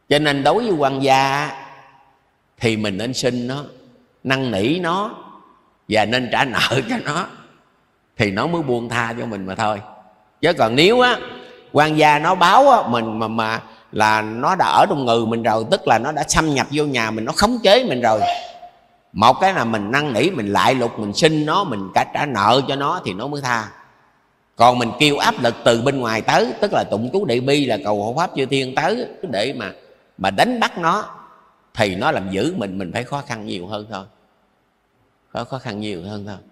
Cho nên đối với quan gia thì mình nên xin nó, năn nỉ nó và nên trả nợ cho nó, thì nó mới buông tha cho mình mà thôi. Chứ còn nếu á quan gia nó báo á, mình mà là nó đã ở trong người mình rồi, tức là nó đã xâm nhập vô nhà mình, nó khống chế mình rồi. Một cái là mình năn nỉ, mình lại lục, mình xin nó, mình cả trả nợ cho nó thì nó mới tha. Còn mình kêu áp lực từ bên ngoài tới, tức là tụng chú Đại Bi, là cầu hộ pháp chư thiên tới để mà đánh bắt nó, thì nó làm giữ mình phải khó khăn nhiều hơn thôi. Khó khăn nhiều hơn thôi.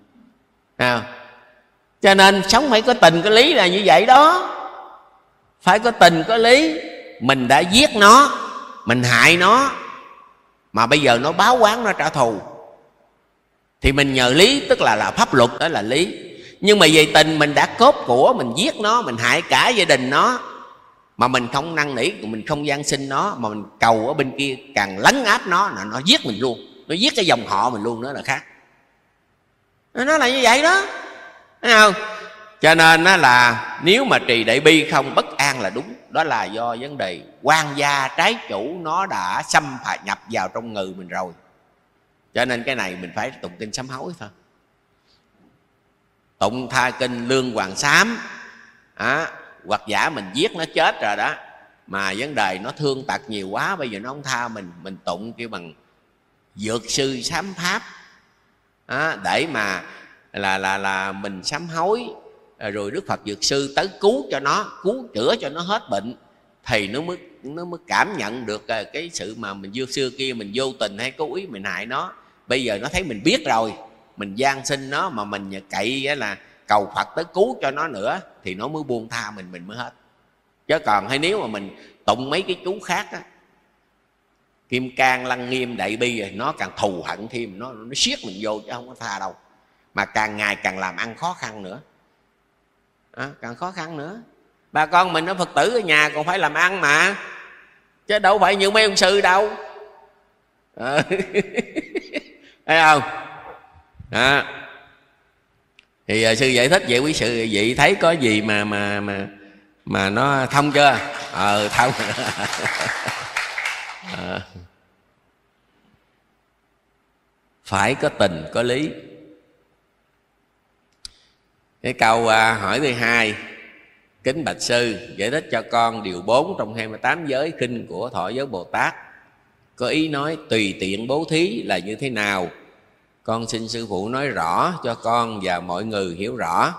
Cho nên sống phải có tình có lý là như vậy đó. Phải có tình có lý. Mình đã giết nó, mình hại nó, mà bây giờ nó báo oán, nó trả thù, thì mình nhờ lý, tức là pháp luật, đó là lý. Nhưng mà về tình mình đã cướp của, mình giết nó, mình hại cả gia đình nó, mà mình không năn nỉ, mình không van xin nó, mà mình cầu ở bên kia càng lấn áp nó, là nó giết mình luôn, nó giết cái dòng họ mình luôn nữa là khác. Nó là như vậy đó, thấy không? Cho nên là nếu mà trì Đại Bi không bất an là đúng. Đó là do vấn đề quan gia trái chủ nó đã xâm nhập vào trong người mình rồi. Cho nên cái này mình phải tụng kinh sám hối thôi. Tụng tha kinh Lương Hoàng Sám, hoặc giả mình giết nó chết rồi đó, mà vấn đề nó thương tật nhiều quá, bây giờ nó không tha mình tụng kêu bằng Dược Sư Sám Pháp, để mà là mình sám hối, rồi Đức Phật Dược Sư tới cứu cho nó, cứu chữa cho nó hết bệnh, thì nó mới cảm nhận được cái sự mà mình xưa kia mình vô tình hay cố ý mình hại nó. Bây giờ nó thấy mình biết rồi, mình van xin nó, mà mình cậy là cầu Phật tới cứu cho nó nữa, thì nó mới buông tha mình mới hết. Chứ còn hay nếu mà mình tụng mấy cái chú khác á, Kim Cang, Lăng Nghiêm, Đại Bi, rồi nó càng thù hận thêm, nó siết mình vô chứ không có tha đâu. Mà càng ngày càng làm ăn khó khăn nữa, càng khó khăn nữa. Bà con mình nó Phật tử ở nhà còn phải làm ăn mà, chứ đâu phải như mấy ông sư đâu. Thấy không? Thì sư giải thích vậy, quý sư vậy thấy có gì mà nó thông chưa? Thông. Phải có tình có lý. Cái câu hỏi thứ hai: kính bạch sư, giải thích cho con điều 4 trong 28 giới khinh của Thọ Giới Bồ Tát. Có ý nói tùy tiện bố thí là như thế nào? Con xin sư phụ nói rõ cho con và mọi người hiểu rõ.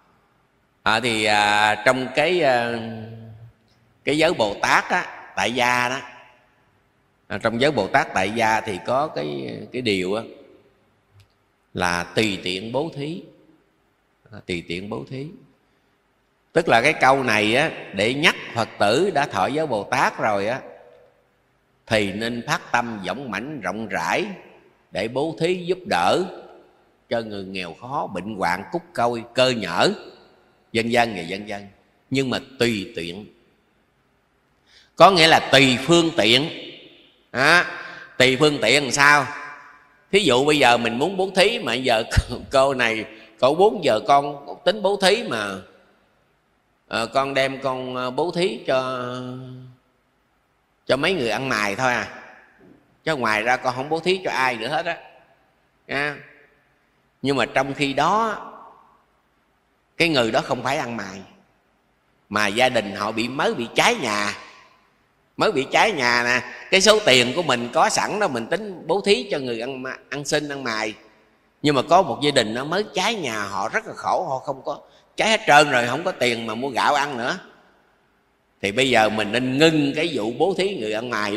Trong cái giới Bồ Tát á, tại gia đó, trong giới Bồ Tát tại gia thì có cái điều á, là tùy tiện bố thí. Tùy tiện bố thí, tức là cái câu này á, để nhắc Phật tử đã thọ giới Bồ Tát rồi á, thì nên phát tâm dõng mãnh rộng rãi để bố thí giúp đỡ cho người nghèo khó, bệnh hoạn, cúc côi, cơ nhở, vân vân và vân vân. Nhưng mà tùy tiện, có nghĩa là tùy phương tiện. Tùy phương tiện làm sao? Thí dụ bây giờ mình muốn bố thí, mà giờ cô này cậu 4 giờ con tính bố thí, mà con đem con bố thí cho mấy người ăn mày thôi chứ ngoài ra con không bố thí cho ai nữa hết á. Nhưng mà trong khi đó cái người đó không phải ăn mày, mà gia đình họ mới bị cháy nhà nè. Cái số tiền của mình có sẵn đó, mình tính bố thí cho người ăn xin ăn mày, nhưng mà có một gia đình nó mới cháy nhà, họ rất là khổ, họ không có, cháy hết trơn rồi, không có tiền mà mua gạo ăn nữa. Thì bây giờ mình nên ngưng cái vụ bố thí người ăn mày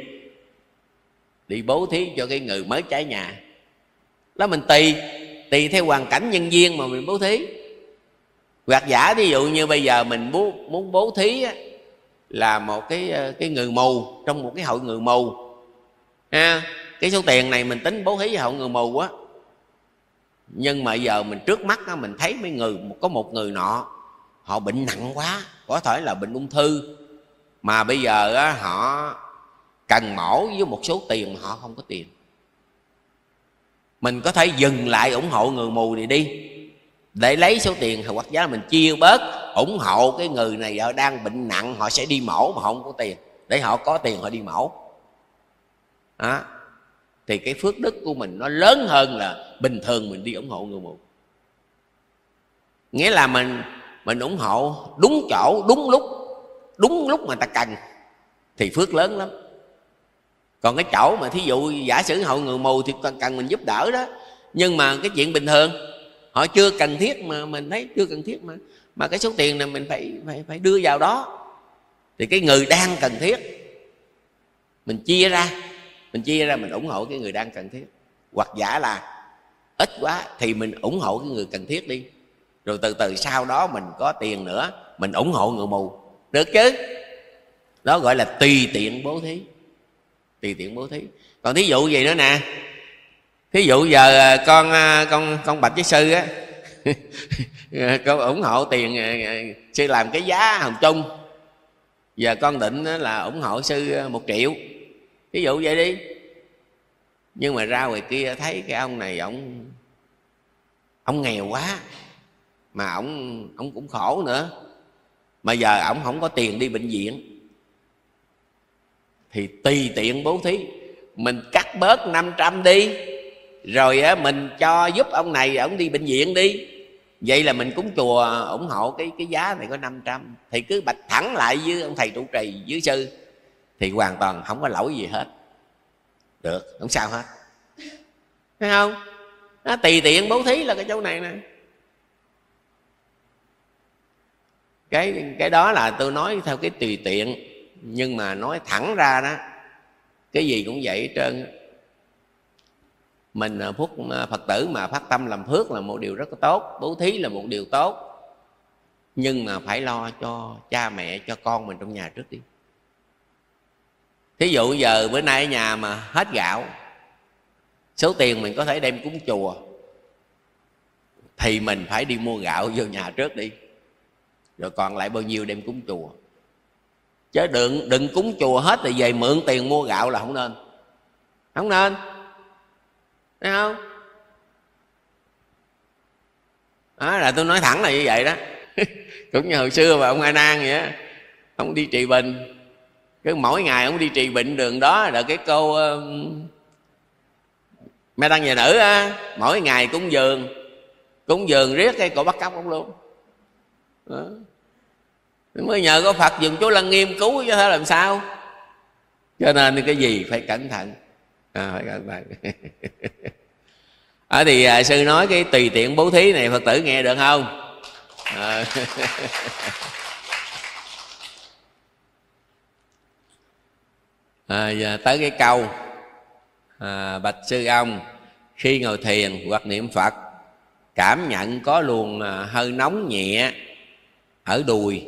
đi bố thí cho cái người mới cháy nhà. Đó mình tùy theo hoàn cảnh nhân duyên mà mình bố thí. Hoặc giả ví dụ như bây giờ mình muốn bố thí á, là một cái người mù, trong một cái hội người mù cái số tiền này mình tính bố thí cho hội người mù á. Nhưng mà giờ mình trước mắt á, mình thấy có một người nọ họ bệnh nặng quá, có thể là bệnh ung thư, mà bây giờ á, họ cần mổ với một số tiền mà họ không có tiền. Mình có thể dừng lại ủng hộ người mù này đi, để lấy số tiền hoặc giá mình chia bớt, ủng hộ cái người này đang bệnh nặng, họ sẽ đi mổ mà họ không có tiền. để họ có tiền họ đi mổ đó. Thì cái phước đức của mình nó lớn hơn là bình thường mình đi ủng hộ người mù. Nghĩa là mình ủng hộ đúng chỗ, đúng lúc mà ta cần thì phước lớn lắm. Còn cái chỗ mà thí dụ giả sử hộ người mù thì cần mình giúp đỡ đó, nhưng mà cái chuyện bình thường họ chưa cần thiết, mà mình thấy chưa cần thiết, mà cái số tiền này mình phải đưa vào đó, thì cái người đang cần thiết mình chia ra mình ủng hộ cái người đang cần thiết. Hoặc giả là ít quá thì mình ủng hộ cái người cần thiết đi, rồi từ từ sau đó mình có tiền nữa mình ủng hộ người mù, được chứ? Đó gọi là tùy tiện bố thí. Tùy tiện bố thí. Còn thí dụ gì nữa nè, thí dụ giờ con bạch với sư á con ủng hộ tiền sư làm cái giá hồng chung, giờ con định là ủng hộ sư 1 triệu, ví dụ vậy đi. Nhưng mà ra ngoài kia thấy cái ông này ông nghèo quá, mà ông cũng khổ nữa, mà giờ ông không có tiền đi bệnh viện, thì tùy tiện bố thí, mình cắt bớt 500 đi, rồi mình cho giúp ông này ông đi bệnh viện đi. Vậy là mình cúng chùa ủng hộ cái giá này có 500, thì cứ bạch thẳng lại với ông thầy trụ trì với sư, thì hoàn toàn không có lỗi gì hết, được, không sao hết, thấy không? Đó, tùy tiện bố thí là cái chỗ này nè. Cái đó là tôi nói theo cái tùy tiện, nhưng mà nói thẳng ra đó, cái gì cũng vậy hết trơn. Mình Phật tử mà phát tâm làm phước là một điều rất là tốt, bố thí là một điều tốt, nhưng mà phải lo cho cha mẹ, cho con mình trong nhà trước đi. Thí dụ giờ bữa nay ở nhà mà hết gạo, số tiền mình có thể đem cúng chùa, thì mình phải đi mua gạo vô nhà trước đi, rồi còn lại bao nhiêu đem cúng chùa. Chứ đừng cúng chùa hết rồi về mượn tiền mua gạo là không nên. Không nên, thấy không? Đó là tôi nói thẳng là như vậy đó. Cũng như hồi xưa mà ông A Nan vậy á, ông đi trị bệnh, cứ mỗi ngày ông đi trị bệnh đường đó, rồi cái cô mẹ tăng nhà nữ á, mỗi ngày cúng dường riết cái cổ bắt cóc ông luôn đó. Mới nhờ có Phật dùng chú Lăng Nghiêm cứu chứ thế làm sao. Cho nên cái gì phải cẩn thận, phải cẩn thận. Thì sư nói cái tùy tiện bố thí này Phật tử nghe được không? Giờ tới cái câu bạch sư ông, khi ngồi thiền hoặc niệm Phật cảm nhận có luồng hơi nóng nhẹ ở đùi,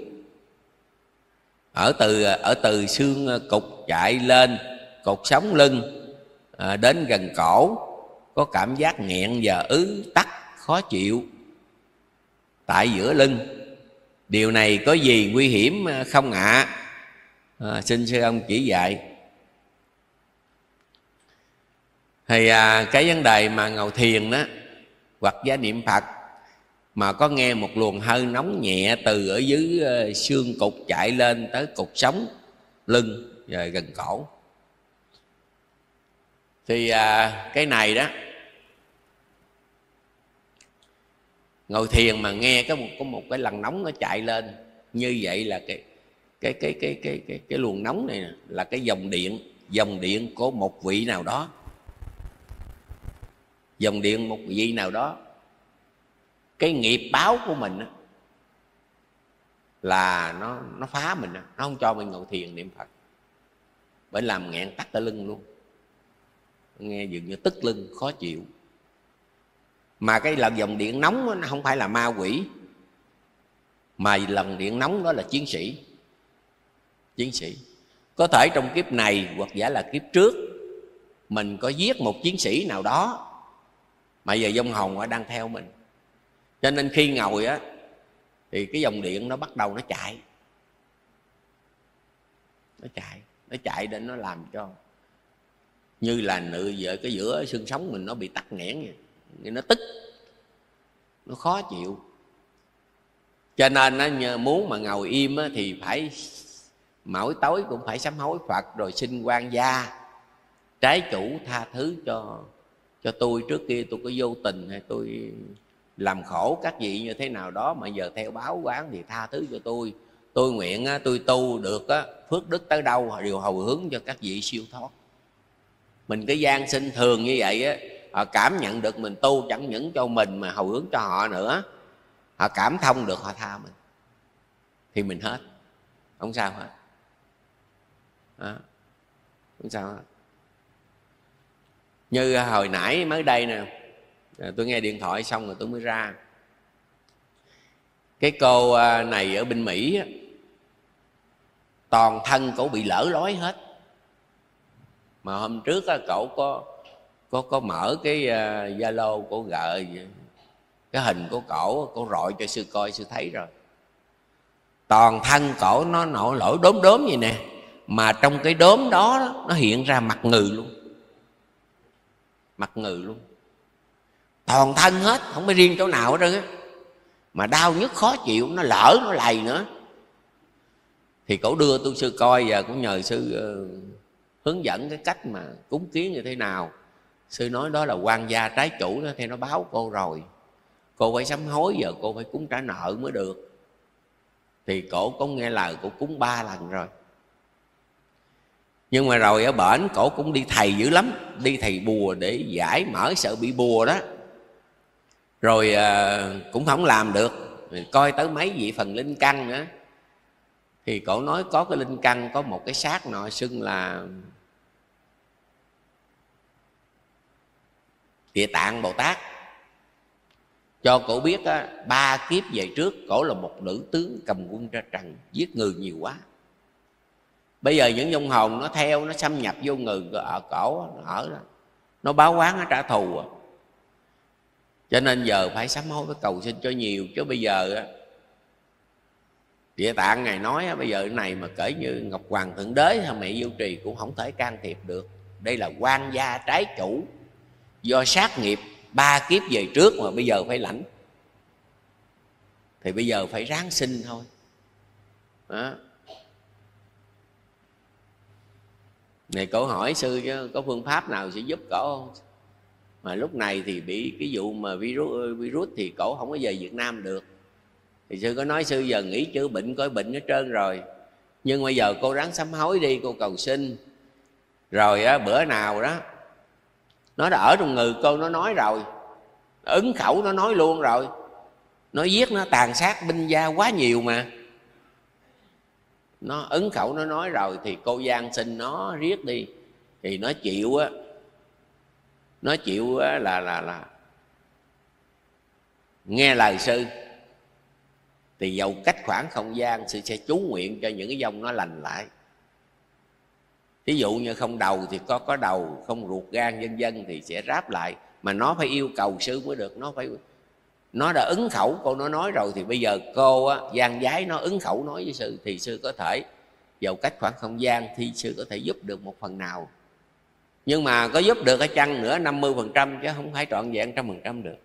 ở từ xương cục chạy lên cột sống lưng đến gần cổ, có cảm giác nghẹn và ứ tắc khó chịu tại giữa lưng. Điều này có gì nguy hiểm không ạ? Xin sư ông chỉ dạy. Thì cái vấn đề mà ngồi thiền đó hoặc giá niệm Phật mà có nghe một luồng hơi nóng nhẹ từ ở dưới xương cục chạy lên tới cột sống lưng và gần cổ, thì cái này đó, ngồi thiền mà nghe có một cái làn nóng nó chạy lên như vậy là cái luồng nóng này nè, là cái dòng điện của một vị nào đó, dòng điện một vị nào đó. Cái nghiệp báo của mình đó, là nó phá mình đó. Nó không cho mình ngồi thiền niệm Phật, bởi làm nghẹn tắc ở lưng luôn, nghe dường như tức lưng khó chịu. Mà cái lần dòng điện nóng đó, nó không phải là ma quỷ, mà lần điện nóng đó là chiến sĩ. Có thể trong kiếp này hoặc giả là kiếp trước mình có giết một chiến sĩ nào đó, mà giờ vong hồn đang theo mình. Cho nên khi ngồi á thì cái dòng điện nó bắt đầu nó chạy đến nó làm cho như là cái giữa xương sống mình nó bị tắc nghẽn vậy, nó tức, nó khó chịu. Cho nên muốn mà ngồi im thì phải mỗi tối cũng phải sám hối Phật, rồi xin quan gia trái chủ tha thứ cho tôi. Trước kia tôi có vô tình hay tôi làm khổ các vị như thế nào đó, mà giờ theo báo quán thì tha thứ cho tôi. Tôi nguyện tôi tu được phước đức tới đâu đều hồi hướng cho các vị siêu thoát. Mình cái gian sinh thường như vậy á, họ cảm nhận được mình tu chẳng những cho mình mà hồi hướng cho họ nữa. Họ cảm thông được, họ tha mình thì mình hết, không sao hết. Không sao hết. Như hồi nãy mới đây nè, tôi nghe điện thoại xong rồi tôi mới ra. Cái cô này ở bên Mỹ, toàn thân cổ bị lở lói hết. Mà hôm trước cổ có mở cái Zalo, cổ gợi cái hình của cổ rọi cho sư coi, sư thấy rồi. Toàn thân cổ nó nổi lỗi đốm đốm vậy nè, mà trong cái đốm đó nó hiện ra mặt ngừ luôn. Mặt ngừ luôn, toàn thân hết, không phải riêng chỗ nào hết trơn á. Mà đau nhức khó chịu, nó lỡ nó lầy nữa. Thì cổ đưa tôi sư coi, và cũng nhờ sư hướng dẫn cái cách mà cúng kiến như thế nào. Sư nói đó là quan gia trái chủ đó, thì nó báo cô rồi, cô phải sám hối, giờ cô phải cúng trả nợ mới được. Thì cổ có nghe lời, cổ cúng 3 lần rồi. Nhưng mà rồi ở bển cổ cũng đi thầy dữ lắm, đi thầy bùa để giải mở sợ bị bùa đó. Rồi cũng không làm được. Coi tới mấy vị phần linh căn nữa. Thì cổ nói có cái linh căn, có một cái xác nọ xưng là Địa Tạng Bồ Tát. Cho cổ biết 3 kiếp về trước cổ là một nữ tướng cầm quân ra trần, giết người nhiều quá. Bây giờ những vong hồn nó theo, nó xâm nhập vô người ở cổ, nó ở đó, nó báo oán, nó trả thù. Cho nên giờ phải sám hối, phải cầu xin cho nhiều. Chứ bây giờ Địa Tạng Ngài nói bây giờ cái này mà kể như Ngọc Hoàng Thượng Đế hay mẹ Vô Trì cũng không thể can thiệp được. Đây là quan gia trái chủ, do sát nghiệp 3 kiếp về trước mà bây giờ phải lãnh. Thì bây giờ phải ráng sinh thôi đó. Này cổ hỏi sư chứ có phương pháp nào sẽ giúp cổ không? Mà lúc này thì bị cái vụ mà virus thì cổ không có về Việt Nam được. Thì sư có nói sư giờ nghỉ chữa bệnh, coi bệnh hết trơn rồi. Nhưng bây giờ cô ráng sám hối đi, cô cầu xin. Rồi bữa nào đó nó đã ở trong người cô, nó nói rồi, nó ứng khẩu, nó nói luôn rồi. Nó giết, nó tàn sát binh gia quá nhiều mà. Nó ứng khẩu, nó nói rồi thì cô gian xin nó riết đi. Thì nó chịu á, nó chịu là nghe lời sư. Thì dầu cách khoảng không gian, sư sẽ chú nguyện cho những cái vong nó lành lại. Ví dụ như không đầu thì có đầu, không ruột gan vân vân thì sẽ ráp lại. Mà nó phải yêu cầu sư mới được. Nó đã ứng khẩu, cô nó nói rồi. Thì bây giờ cô gian giái nó ứng khẩu nói với sư, thì sư có thể dầu cách khoảng không gian thì sư có thể giúp được một phần nào. Nhưng mà có giúp được hay chăng nữa 50%, chứ không phải trọn vẹn 100% được.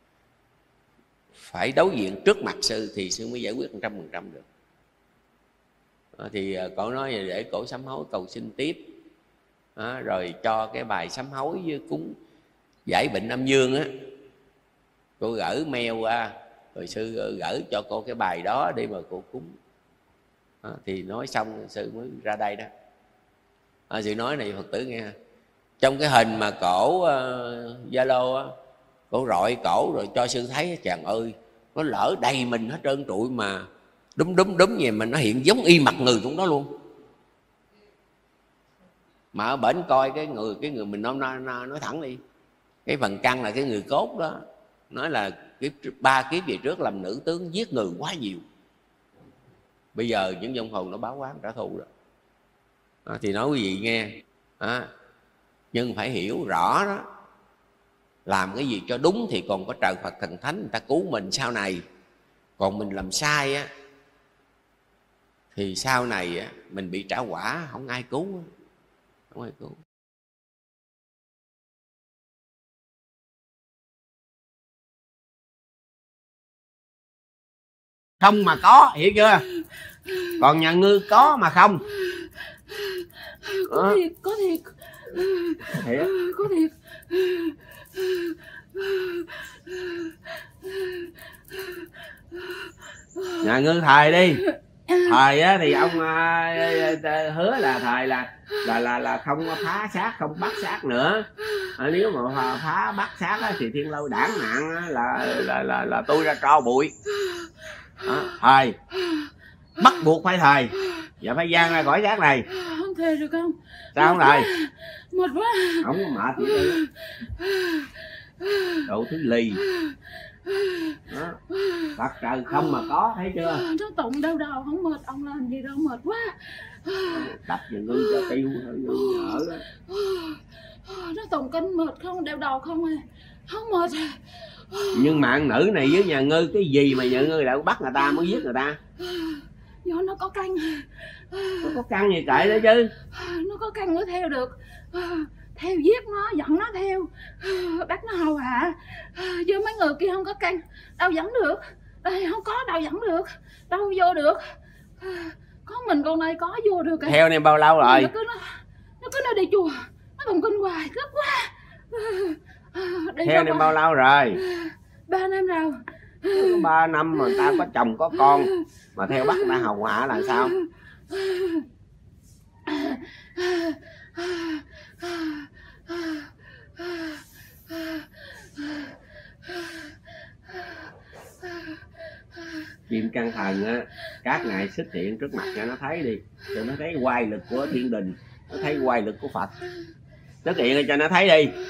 Phải đối diện trước mặt sư thì sư mới giải quyết 100% được. Thì cổ nói để cổ sám hối cầu xin tiếp. Rồi cho cái bài sám hối với cúng giải bệnh âm dương á, cô gửi mail qua, rồi sư gửi cho cô cái bài đó đi mà cô cúng. Thì nói xong sư mới ra đây đó. Sư nói này Phật tử nghe, trong cái hình mà cổ Zalo á, cổ rọi cổ rồi cho sư thấy, chàng ơi nó lỡ đầy mình hết trơn trụi, mà đúng vậy mà nó hiện giống y mặt người cũng đó luôn. Mà ở bển coi cái người mình nói thẳng đi, cái phần căn là cái người cốt đó, nói là 3 kiếp về trước làm nữ tướng giết người quá nhiều. Bây giờ những vong hồn nó báo oán trả thù đó. Thì nói quý vị nghe, nhưng phải hiểu rõ đó, làm cái gì cho đúng thì còn có trời Phật thần thánh người ta cứu mình sau này. Còn mình làm sai á thì sau này á, mình bị trả quả, không ai cứu, không ai cứu. Không mà có, hiểu chưa? Còn nhà ngươi có mà không. Có thiệt, có thiệt. Thiệt. Có thiệt. Nhà ngươi thầy đi. Thầy á thì ông hứa là thầy là không phá xác, không bắt xác nữa. Nếu mà phá bắt xác á, thì Thiên Lôi đảng nạn á, là tôi ra tro bụi. Thầy bắt buộc phải thầy, và phải giang ra khỏi xác này. Không thề được không? Sao không thầy? Mệt quá. Không có mệt gì đâu. Đồ thứ lì đó. Thật trời không mà có, thấy chưa? Nó tụng đau đầu không mệt, ông làm gì đâu, mệt quá. Đập vào ngươi cho tiêu nhỡ đó. Nó tụng kinh mệt không, đau đầu không à, không mệt. Nhưng mạng nữ này với nhà ngươi cái gì mà nhà ngươi lại bắt người ta mới giết người ta? Do nó có căng. Nó có căng gì kệ đó chứ. Nó có căng mới theo được. Theo giết nó, dẫn nó theo, bắt nó hầu hạ. Chứ mấy người kia không có căng, đâu dẫn được. Đây không có đâu dẫn được, đâu vô được. Có mình con này có vô được. Theo này bao lâu rồi? Nó cứ đi chùa, nó tụng kinh hoài, gấp quá. Theo này bao lâu rồi? 3 năm rồi. 3 năm mà ta có chồng có con mà theo bắt ta hầu hạ là sao? Chim Căng Thần á, các ngài xuất hiện trước mặt cho nó thấy đi, cho nó thấy oai lực của thiên đình, nó thấy oai lực của Phật. Xuất hiện cho nó thấy đi.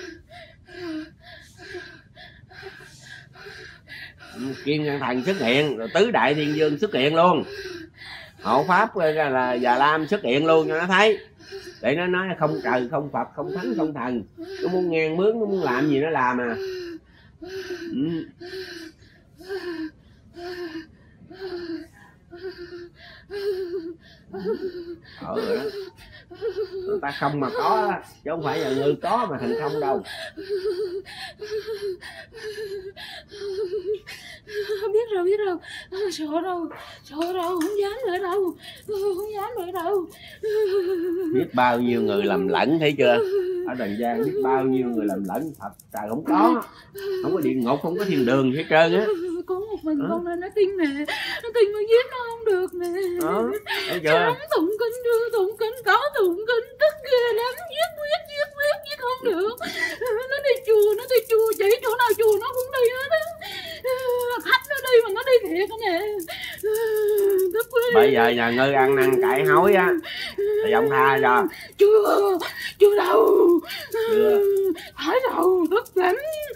Kim Căng Thần xuất hiện, rồi tứ đại thiên vương xuất hiện luôn, hộ pháp là Già Lam xuất hiện luôn cho nó thấy, để nó nói không trời không Phật không thánh không thần, nó muốn ngang bướng, nó muốn làm gì nó làm à. Rồi đó. Người ta không mà có chứ không phải là người có mà thành không đâu. Biết rồi, sợ đâu, không dám nữa đâu, không dám nữa đâu. Biết bao nhiêu người lầm lẫn, thấy chưa? Ở Trần gian biết bao nhiêu người lầm lẫn, thật trời không có địa ngục, không có thiên đường hết trơn á. Có một mình con nên nó tin nè, nó tin nó giết nó không được nè. Thấy chưa? Tụng kinh đưa tụng kinh, có tụng kinh tức ghê lắm, giết không được. Nó đi chùa chỉ chỗ nào chùa nó cũng đi hết á. Khách nó đi mà nó đi thiệt nè. Bây giờ nhà ngươi ăn năn cải hối á thì ông tha cho. Chưa đâu. Phải đâu, tức lắm.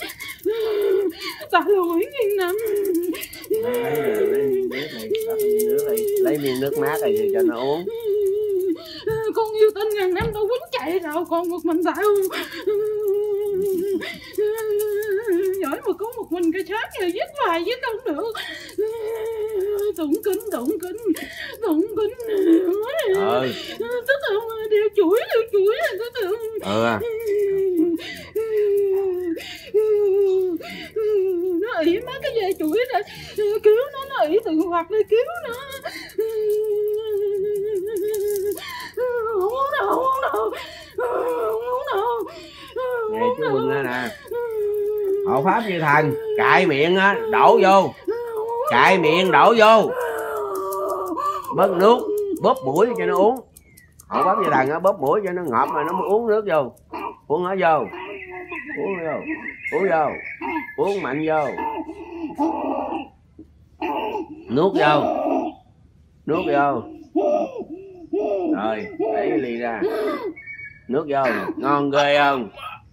Ta lỗi nghìn năm. Lấy miếng nước mát này thì cho nó uống. Con yêu tinh ngàn năm tao quýnh chạy rồi, còn một mình tao. Giỏi mà có một mình cái chết rồi giết hoài giết không được. Tụng kinh. Tức không đeo chuỗi là tức không. Nó ỉ mấy cái dây chuỗi này cứu nó ỉ từ hoặc đi cứu nó. Không uống đâu. Nghe chú Bưng đó nè, hộ pháp như thần, cạy miệng á đổ vô, cạy miệng đổ vô, bớt nước bóp mũi cho nó uống. Hộ pháp như thần á bóp mũi cho nó ngọt mà nó mới uống nước vô, uống nó vô, uống mạnh vô, nuốt vô, rồi lấy cái ly ra, nước vô, ngon ghê không?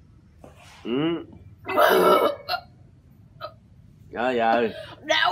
Rồi giờ đau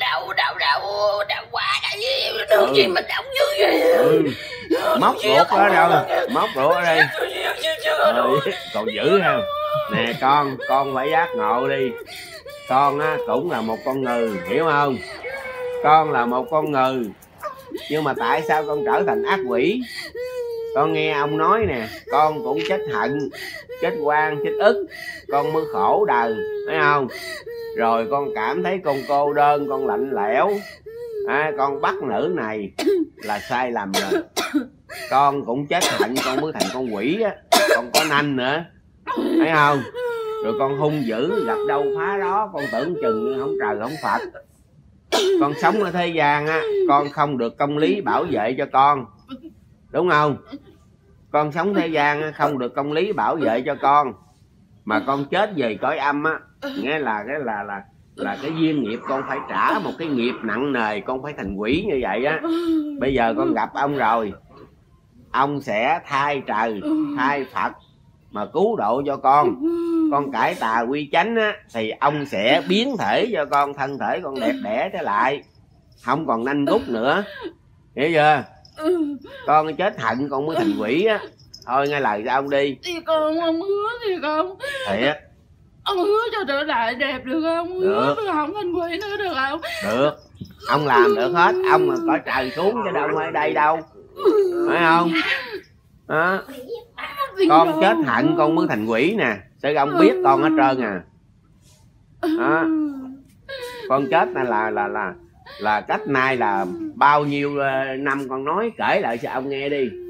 quá cái gì được gì mà đau dữ vậy. Móc ruột ở đâu, móc ruột ở đây. Còn dữ không nè, con phải giác ngộ đi. Con á cũng là một con người, hiểu không? Con là một con người, nhưng mà tại sao con trở thành ác quỷ? Con nghe ông nói nè, con cũng chết hận, chết oan, chết ức, con mới khổ đời, thấy không? Rồi con cảm thấy con cô đơn, con lạnh lẽo, Con bắt nữ này là sai lầm rồi. Con cũng chết hạnh, con mới thành con quỷ á. Con có nanh nữa, thấy không? Rồi con hung dữ, gặp đâu phá đó, con tưởng chừng không trời không Phật. Con sống ở thế gian á, con không được công lý bảo vệ cho con, đúng không? Con sống thế gian á, không được công lý bảo vệ cho con, mà con chết về cõi âm á, nghĩa là cái duyên nghiệp con phải trả một cái nghiệp nặng nề, con phải thành quỷ như vậy á. Bây giờ con gặp ông rồi, ông sẽ thay trời thay Phật mà cứu độ cho con cải tà quy chánh á, thì ông sẽ biến thể cho con, thân thể con đẹp đẽ trở lại, không còn nanh gút nữa, hiểu chưa? Con chết hận con mới thành quỷ á. Thôi nghe lời cho ông đi. Thì con ông hứa thì không. Thiệt. Ông hứa cho trở lại đẹp được không? Hứa được không thành quỷ nữa được không? Được, ông làm được hết. Ông mà có trời xuống chứ đâu ở đây đâu, phải không? Đó. Con chết hận con mới thành quỷ nè, sư ông biết con hết trơn à. Đó. Con chết là cách nay là bao nhiêu năm, con nói kể lại cho ông nghe đi.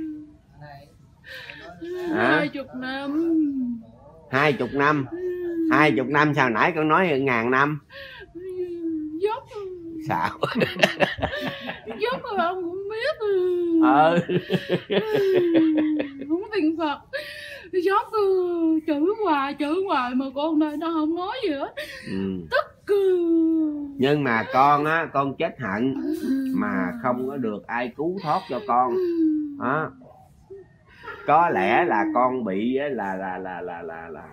20 năm. 20 năm. 20 năm sao nãy con nói 1000 năm? Dốc. Sao? Dốc rồi ông cũng biết. Không tin Phật. Dốc chữ hoài mà con này nó không nói gì hết. Tức. Nhưng mà con á, con chết hận mà không có được ai cứu thoát cho con. Đó. Có lẽ là con bị là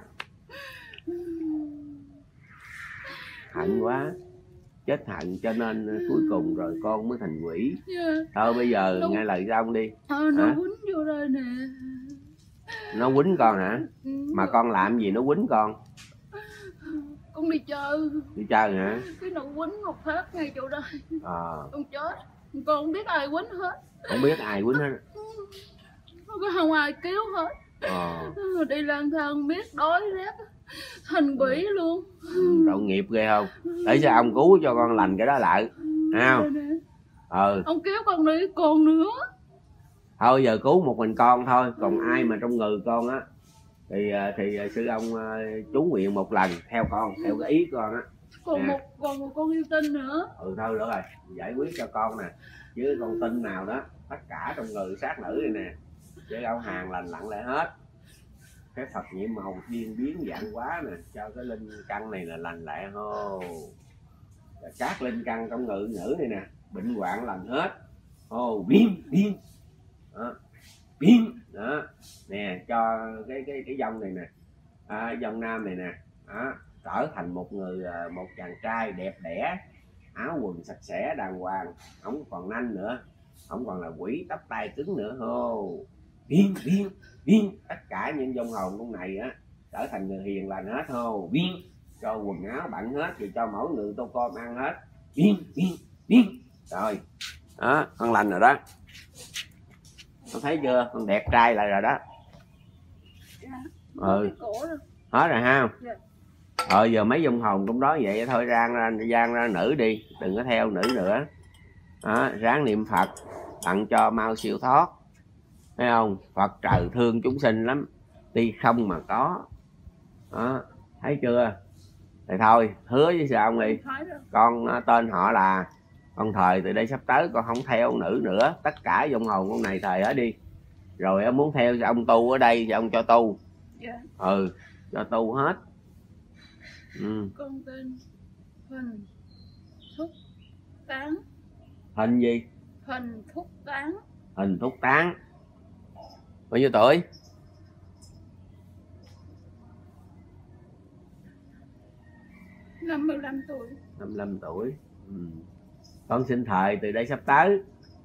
hận quá, chết hận cho nên cuối cùng rồi con mới thành quỷ. Thôi bây giờ nghe lời ông đi. Nó quýnh vô đây nè. Nó quýnh con hả? Mà con làm gì nó quýnh con? Con đi chơi. Đi chơi hả? Cái nó quýnh một phát ngay chỗ đây. Con chết. Con không biết ai quýnh hết. Không biết ai quýnh hết. Không ai cứu hết. Đi lang thang biết đói rét thành quỷ luôn. Tội nghiệp ghê không? Để sao ông cứu cho con lành cái đó lại, thấy không? Ông cứu con đi con nữa. Thôi giờ cứu một mình con thôi, còn ai mà trong người con á thì sư ông chú nguyện một lần theo con, theo cái ý con á. Còn một con yêu tinh nữa. Thôi được rồi, giải quyết cho con nè. Chứ con tinh nào đó, tất cả trong người sát nữ này nè, chứ ông hàng lành lặn lại hết. Cái Phật nhiệm màu duyên biến dạng quá nè, cho cái linh căn này là lành lại hô. Các linh căn trong ngự nữ này nè, bệnh hoạn lành hết. Hô biến đó, biến đó nè, cho cái dòng này nè, dòng nam này nè, trở thành một chàng trai đẹp đẽ, áo quần sạch sẽ đàng hoàng, không còn nanh nữa, không còn là quỷ tóc tay cứng nữa. Hô biến tất cả những vong hồn con này á trở thành người hiền lành hết. Hô biến, cho quần áo bận hết, rồi cho mỗi người tô cơm ăn hết. Biến rồi đó, con lành rồi đó, con thấy chưa, con đẹp trai lại rồi đó. Hết rồi ha. Giờ mấy vong hồn trong đó vậy thôi, gian ra nữ đi, đừng có theo nữ nữa. Ráng niệm Phật tặng cho mau siêu thoát, thấy không? Phật trời thương chúng sinh lắm, đi không mà có. Thấy chưa? Thì thôi hứa với sư ông đi, con tên họ là con thời từ đây sắp tới con không theo nữ nữa, tất cả vong hồn con này thời ở đi. Rồi ông muốn theo ông tu ở đây thì ông cho tu. Cho tu hết. Con tên Huỳnh Thúc Tán. Hình gì? Huỳnh Thúc Tán. Huỳnh Thúc Tán. Bao nhiêu tuổi? 55 tuổi. 55 tuổi. Con xin thề từ đây sắp tới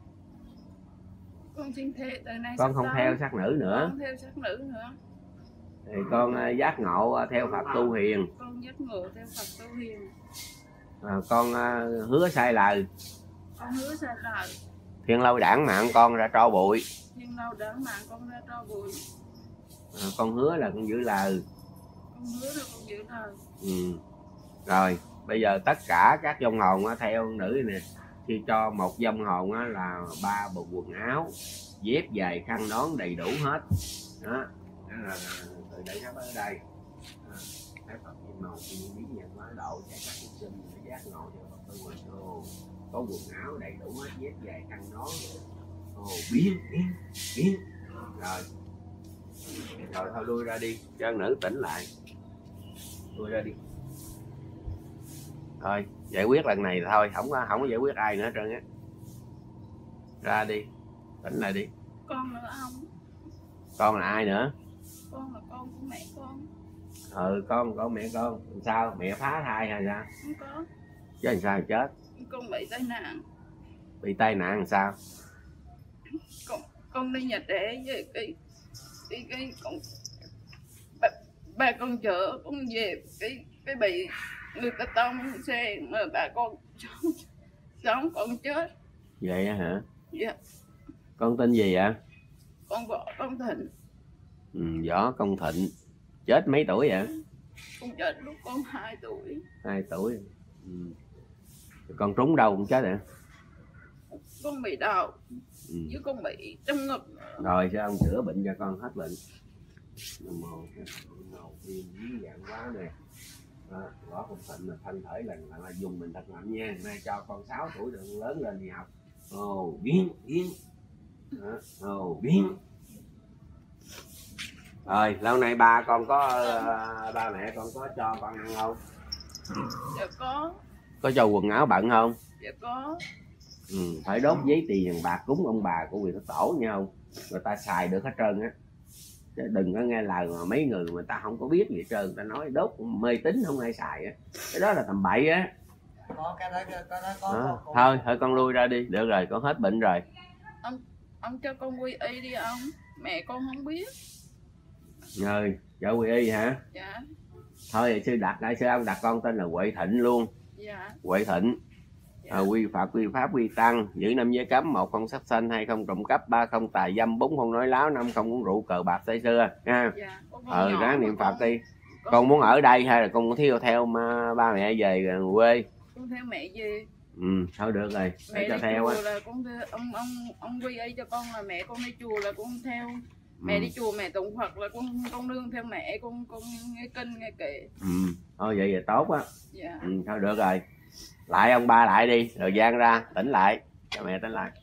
con xin thề từ nay con không theo sắc nữ nữa. Không theo sắc nữ nữa. Thì con giác ngộ theo Phật tu hiền. Con giác ngộ theo Phật tu hiền. Con hứa sai lời. Con hứa sai lời. Thiên lâu đảng mạng con ra tro bụi. Thiên lâu đảng mạng con ra tro bụi. Con hứa là con giữ lời. Con hứa là con giữ lời. Rồi bây giờ tất cả các vong hồn theo nữ này nè khi cho một vong hồn á, là 3 bộ quần áo, dép giày, khăn nón đầy đủ hết đó. Đó là từ đây nó ở đây Phép Phật Nhiệm Màu Thiên Biến Nhận Hóa Độ chạy các chúng sinh để giác ngộ cho Phật tử Hoàng Đô, có quần áo đầy đủ hết, dép giày, khăn nón, biến rồi thôi lui ra đi cho nữ tỉnh lại, lui ra đi thôi, giải quyết lần này thôi, không có giải quyết ai nữa trơn á, ra đi, tỉnh lại đi. Con nữa ông? Con là ai nữa? Con là con của mẹ con. Con mẹ con. Sao mẹ phá thai hay sao? Không có. Chứ làm sao chết? Con bị tai nạn. Bị tai nạn làm sao? Con đi nhà trẻ về cái con ba con chở con về cái bị người ta tông xe mà bà con sống con chết. Vậy hả? Dạ. Con tên gì vậy? Con Võ Công Thịnh. Võ Công Thịnh. Chết mấy tuổi vậy? Con chết lúc con 2 tuổi. 2 tuổi. Con trúng đâu cũng chết hả? Con bị đau, chứ con bị trong ngực. Rồi sao ông chữa bệnh cho con hết bệnh? Nam mô Thiên Biến Dạng Hóa nè. Võ Công Thịnh là thanh thể là dùng mình thật mạnh nha. Nay cho con 6 tuổi được lớn lên đi học. Biến. Biến. Rồi lâu nay ba con có ba mẹ con có cho con ăn không? Dạ có. Có cho quần áo bận không? Dạ có. Phải đốt giấy tiền vàng bạc cúng ông bà của người ta tổ nha không? Người ta xài được hết trơn á. Chứ đừng có nghe lời mà mấy người mà ta không có biết gì hết trơn, ta nói đốt mê tín không ai xài á. Cái đó là tầm bậy á. Có cái đó có. Thôi con lui ra đi, được rồi, con hết bệnh rồi. Ông cho con quy y đi ông, mẹ con không biết. Rồi, cho quy y hả? Dạ. Thôi sư đặt đại sư ông đặt con tên là Huệ Thịnh luôn. Dạ. Huệ Thịnh. Dạ. Quy Phật, quy Pháp, quy Tăng, giữ 5 giới cấm: 1 không sát sanh, 2 không trộm cắp, 3 không tà dâm, 4 không nói láo, 5 không uống rượu cờ bạc say sưa nha. Dạ. Ráng niệm Phật đi. Con muốn ở đây hay là con muốn theo ba mẹ về quê? Con theo mẹ về. Thôi được rồi, Mẹ để cho theo á. Con ông quy y cho con, là mẹ con đi chùa là con theo. Mẹ đi chùa mẹ tụng Phật là con nương theo mẹ, con nghe kinh nghe kệ. Thôi vậy là tốt á. Dạ. Thôi được rồi. Lại ông ba lại đi, rồi gian ra tỉnh lại, cho mẹ tỉnh lại.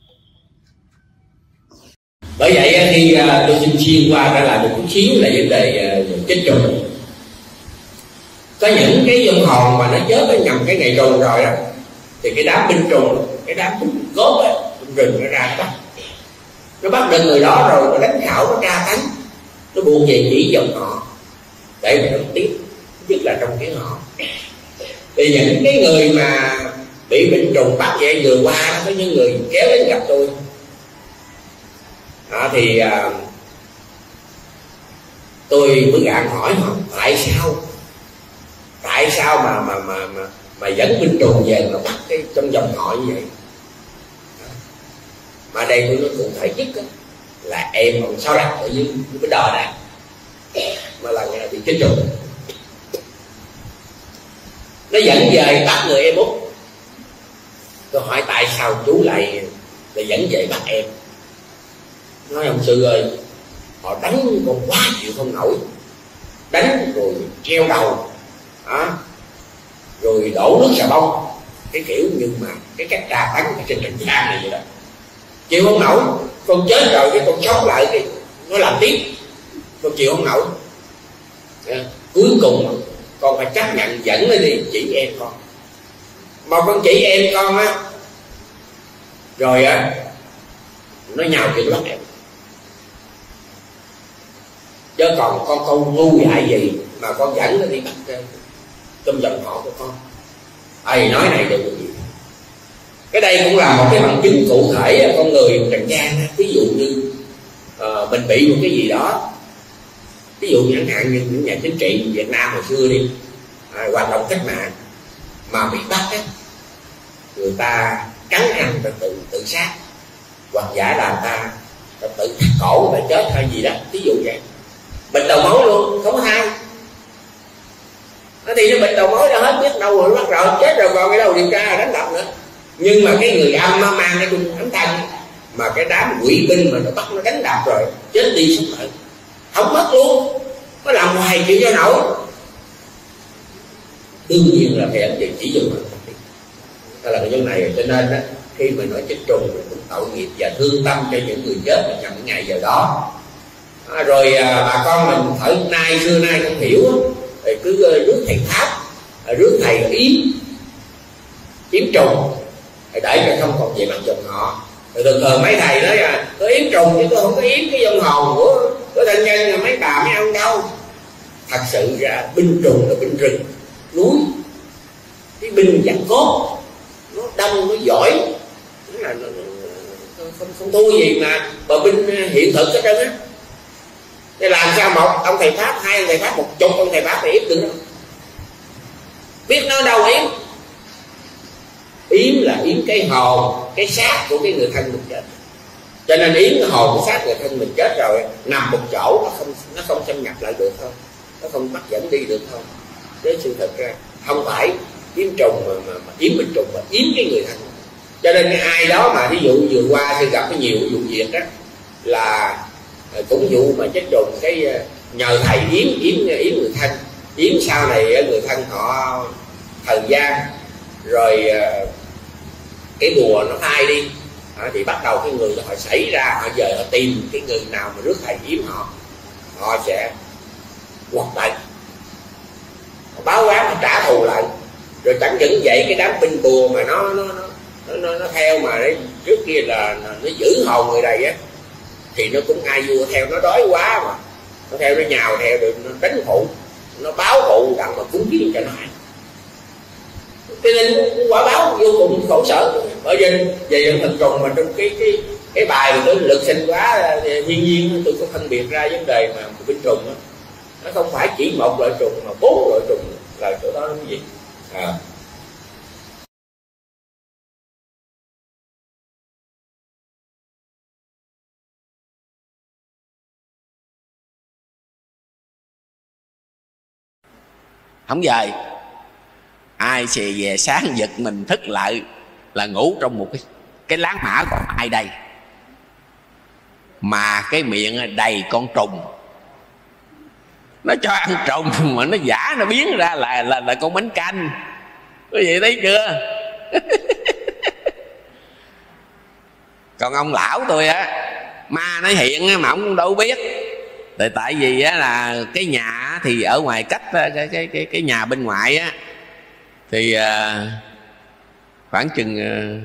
Bởi vậy khi tôi xin xuyên qua trở lại một chút xíu là vấn đề chết trùng. Có những cái vong hồn mà nó chết ở nhầm cái ngày trùng rồi đó, thì cái đám binh trùng, cái đám binh cốt á, trong rừng nó ra nó bắt được người đó rồi nó đánh khảo, nó tra tấn, nó buộc về chỉ dòng họ để mà nó tiếp, nhất là trong cái họ. Thì những cái người mà bị bệnh trùng bắt vậy vừa qua có những người kéo đến gặp tôi thì tôi mới gạn hỏi họ tại sao mà dẫn binh trùng về mà bắt cái trong dòng họ như vậy. Mà đây tôi nói cụ thể nhất là em còn sao đặt ở dưới cái đò này mà lần này bị chết trùng, nó dẫn về bắt người em út. Tôi hỏi tại sao chú lại dẫn về bắt em? Nói ông sư ơi, họ đánh con quá chịu không nổi, đánh rồi treo đầu rồi đổ nước xà bông, cái kiểu như mà cái cách tra tấn trên trần gian này vậy đó, chịu không nổi. Con chết rồi cái con sống lại cái nó làm tiếp, con chịu không nổi. Cuối cùng con phải chấp nhận dẫn nó đi chỉ em con. Mà con chỉ em con á, rồi á nó nhào chuyện bắt em. Chứ còn con câu ngu dại gì mà con dẫn nó đi bắt trong dòng họ của con. Nói này được gì. Cái đây cũng là một cái bằng chứng cụ thể con người trần gian. Ví dụ như mình bị một cái gì đó, ví dụ chẳng hạn như những nhà chính trị Việt Nam hồi xưa đi, hoạt động cách mạng mà bị bắt á, người ta cắn răng tự sát, hoặc giả là người ta tự thắt cổ người ta chết hay gì đó, ví dụ vậy. Bệnh đầu mối luôn, không có hay. Nó thì nó bệnh đầu mối đã hết biết đâu rồi, bắt rồi chết rồi, còn cái đâu điều tra đánh đập nữa. Nhưng mà cái người âm nó mang cái cung thánh thân, mà cái đám quỷ binh mà nó bắt nó đánh đập rồi chết đi sống lại, không mất luôn, nó làm hoài chịu cho nổi. Đương nhiên là thầy anh chỉ dùng đó là cái chỗ này. Cho nên đó, khi mà nói chết trùng mình cũng tội nghiệp và thương tâm cho những người chết trong những ngày giờ đó. Rồi bà con mình thời nay xưa nay không hiểu thì cứ rước thầy Pháp, rước thầy yếm trùng để cho không còn về mặt dòng họ. Thường thường mấy thầy nói là tôi yếm trùng chứ tôi không có yếm cái dòng hồn của thân nhân là mấy bà mấy ông đâu. Thật sự ra binh trùng là binh rừng núi, cái binh giặc cốt, nó đông nó giỏi, nó không thua gì mà binh hiện thực hết trơn á. Thế làm sao một ông thầy Pháp, hai ông thầy Pháp, 10 ông thầy Pháp thì yếm được đâu. Biết nó đâu yếm. Yếm là yếm cái hồn, cái xác của cái người thân mình chết. Cho nên yếm cái hồn, cái xác người thân mình chết rồi nằm một chỗ, nó không xâm nhập lại được thôi, nó không bắt dẫn đi được thôi. Thế sự thật ra không phải yếm trùng mà yếm binh trùng, mà yếm cái người thân. Cho nên cái ai đó mà ví dụ vừa qua sẽ gặp cái nhiều vụ việc đó là cũng vụ mà chết trùng, cái nhờ thầy yếm người thân, yếm sau này người thân họ thời gian rồi cái bùa nó phai đi, thì bắt đầu cái người họ xảy ra, họ về họ tìm cái người nào mà rước thầy yếm họ sẽ quật lại, họ báo quán, họ trả thù lại. Rồi chẳng những vậy, cái đám binh bùa mà nó theo mà trước kia là nó giữ hồn người này á, thì nó cũng ai vua theo, nó đói quá mà nó theo, nó nhào theo được, nó đánh phụ, nó báo thù đặng mà cúng kiến cho nó ăn. Cho nên quả báo vô cùng khổ sở. Bởi vì về thần trùng mà trong cái bài mà nó lực sinh quá thiên nhiên, tôi có phân biệt ra vấn đề mà binh trùng đó. Nó không phải chỉ một loại trùng mà 4 loại trùng là chỗ đó nó gì. Không về ai xì về sáng giật mình thức lại là ngủ trong một cái láng mã còn ai đây, mà cái miệng đầy con trùng. Nó cho ăn trùng mà nó giả, nó biến ra là con bánh canh. Quý vị thấy chưa? Còn ông lão tôi á, ma nó hiện mà ông đâu biết. Tại vì á là cái nhà thì ở ngoài cách cái nhà bên ngoài á thì khoảng chừng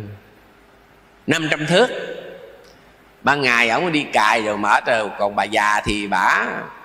500 thước. Ban ngày ổng đi cài rồi mệt rồi, còn bà già thì bả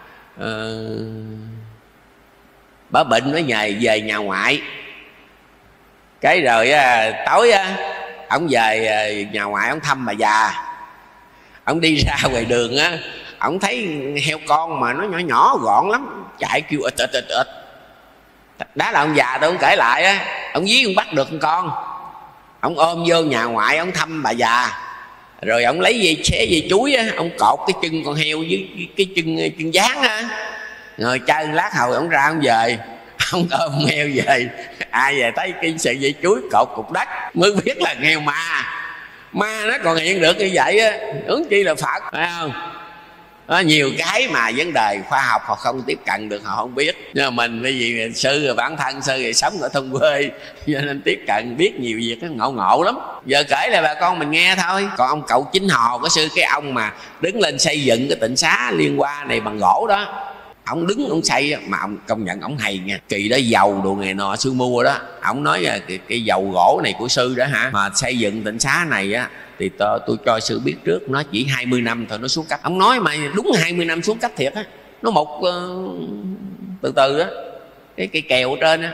bệnh nó về nhà ngoại. Cái rồi tối á ổng về nhà ngoại, ổng thăm bà già. Ổng đi ra ngoài đường á, ổng thấy heo con mà nó nhỏ gọn lắm, chạy kêu ịch. Đó là ông già tôi ông kể lại á, ông dí ông bắt được con, ông ôm vô nhà ngoại, ông thăm bà già, rồi ông lấy dây xé dây chuối á, ông cột cái chân con heo với cái chân dán á, rồi chơi lát hồi ông ra ông về, ông ôm heo về. Ai về thấy cái sợi dây chuối cột cục đất mới biết là nghèo ma nó còn hiện được như vậy á, ứng chi là Phật, phải không? Đó, nhiều cái mà vấn đề khoa học họ không tiếp cận được, họ không biết. Nhưng mà mình bởi vì sư rồi bản thân sư rồi sống ở thôn quê, cho nên tiếp cận biết nhiều việc nó ngộ lắm. Giờ kể là bà con mình nghe thôi. Còn ông cậu Chính Hò của sư, cái ông mà đứng lên xây dựng cái tịnh xá Liên Hoa này bằng gỗ đó, ông đứng ông xây mà ông công nhận ông hay nha. Kỳ đó dầu đồ nghề nọ sư mua đó, ông nói là cái dầu gỗ này của sư đó hả, mà xây dựng tịnh xá này á thì tôi cho sư biết trước, nó chỉ 20 năm thôi nó xuống cấp. Ông nói mà đúng 20 năm xuống cấp thiệt á, nó mục từ từ đó, cái kèo ở trên á.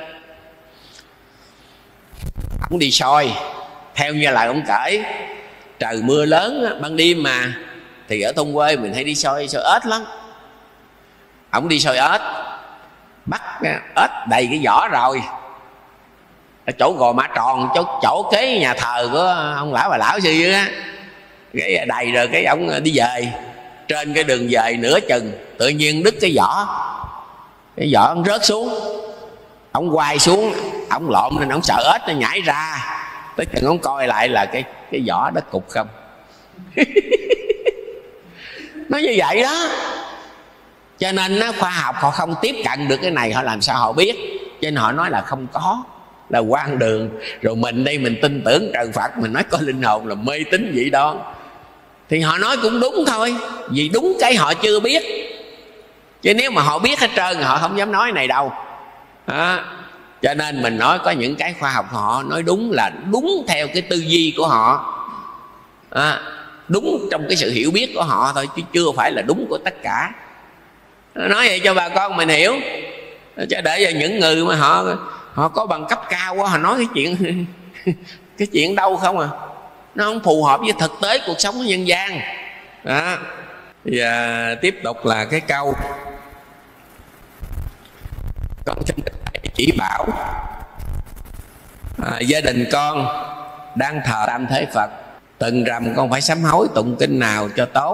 Ông đi soi theo như là ông kể, trời mưa lớn á, ban đêm mà, thì ở thôn quê mình hay đi soi ếch lắm. Ông đi soi ếch, bắt ếch đầy cái vỏ rồi, ở chỗ Gò Mã Tròn, chỗ kế nhà thờ của ông lão bà lão sư á, cái đầy rồi. Cái ông đi về, trên cái đường về nửa chừng tự nhiên đứt cái vỏ ông rớt xuống. Ông quay xuống, ông lộn nên ông sợ ếch nó nhảy ra, tới chừng ông coi lại là cái vỏ đất cục không. Nó như vậy đó. Cho nên khoa học họ không tiếp cận được cái này, họ làm sao họ biết. Cho nên họ nói là không có, là quan đường. Rồi mình đây mình tin tưởng trời Phật, mình nói có linh hồn là mê tín vậy đó. Thì họ nói cũng đúng thôi, vì đúng cái họ chưa biết. Chứ nếu mà họ biết hết trơn họ không dám nói này đâu. Cho nên mình nói có những cái khoa học họ nói đúng là đúng theo cái tư duy của họ, đúng trong cái sự hiểu biết của họ thôi, chứ chưa phải là đúng của tất cả. Nói vậy cho bà con mình hiểu, chứ để cho những người mà họ có bằng cấp cao quá, họ nói cái chuyện cái chuyện đâu không à, nó không phù hợp với thực tế cuộc sống của nhân gian đó. Và tiếp tục là cái câu con xin chỉ bảo gia đình con đang thờ Tam Thế Phật, từng rằm con phải sám hối tụng kinh nào cho tốt.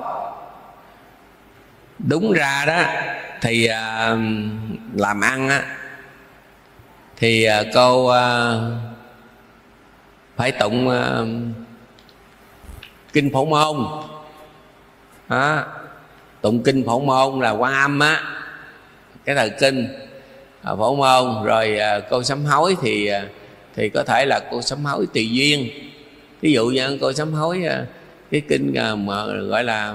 Đúng ra đó thì làm ăn á, thì cô phải tụng kinh Phổ Môn. Tụng kinh Phổ Môn là Quan Âm á, cái thời kinh Phổ Môn. Rồi cô sám hối thì có thể là cô sám hối tùy duyên. Ví dụ như cô sám hối cái kinh mà gọi là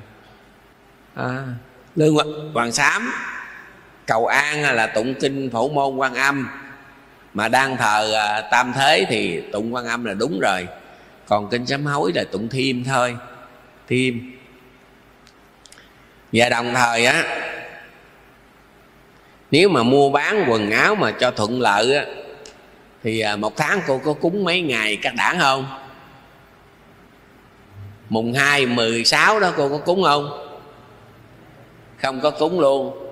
Lương Hoàng Sám cầu an là tụng kinh Phổ Môn Quan Âm. Mà đang thờ Tam Thế thì tụng Quan Âm là đúng rồi. Còn kinh sám hối là tụng thêm thôi, thêm. Và đồng thời á, nếu mà mua bán quần áo mà cho thuận lợi á, thì một tháng cô có cúng mấy ngày các đảng không? Mùng 2, 16 đó cô có cúng không? Không có cúng luôn.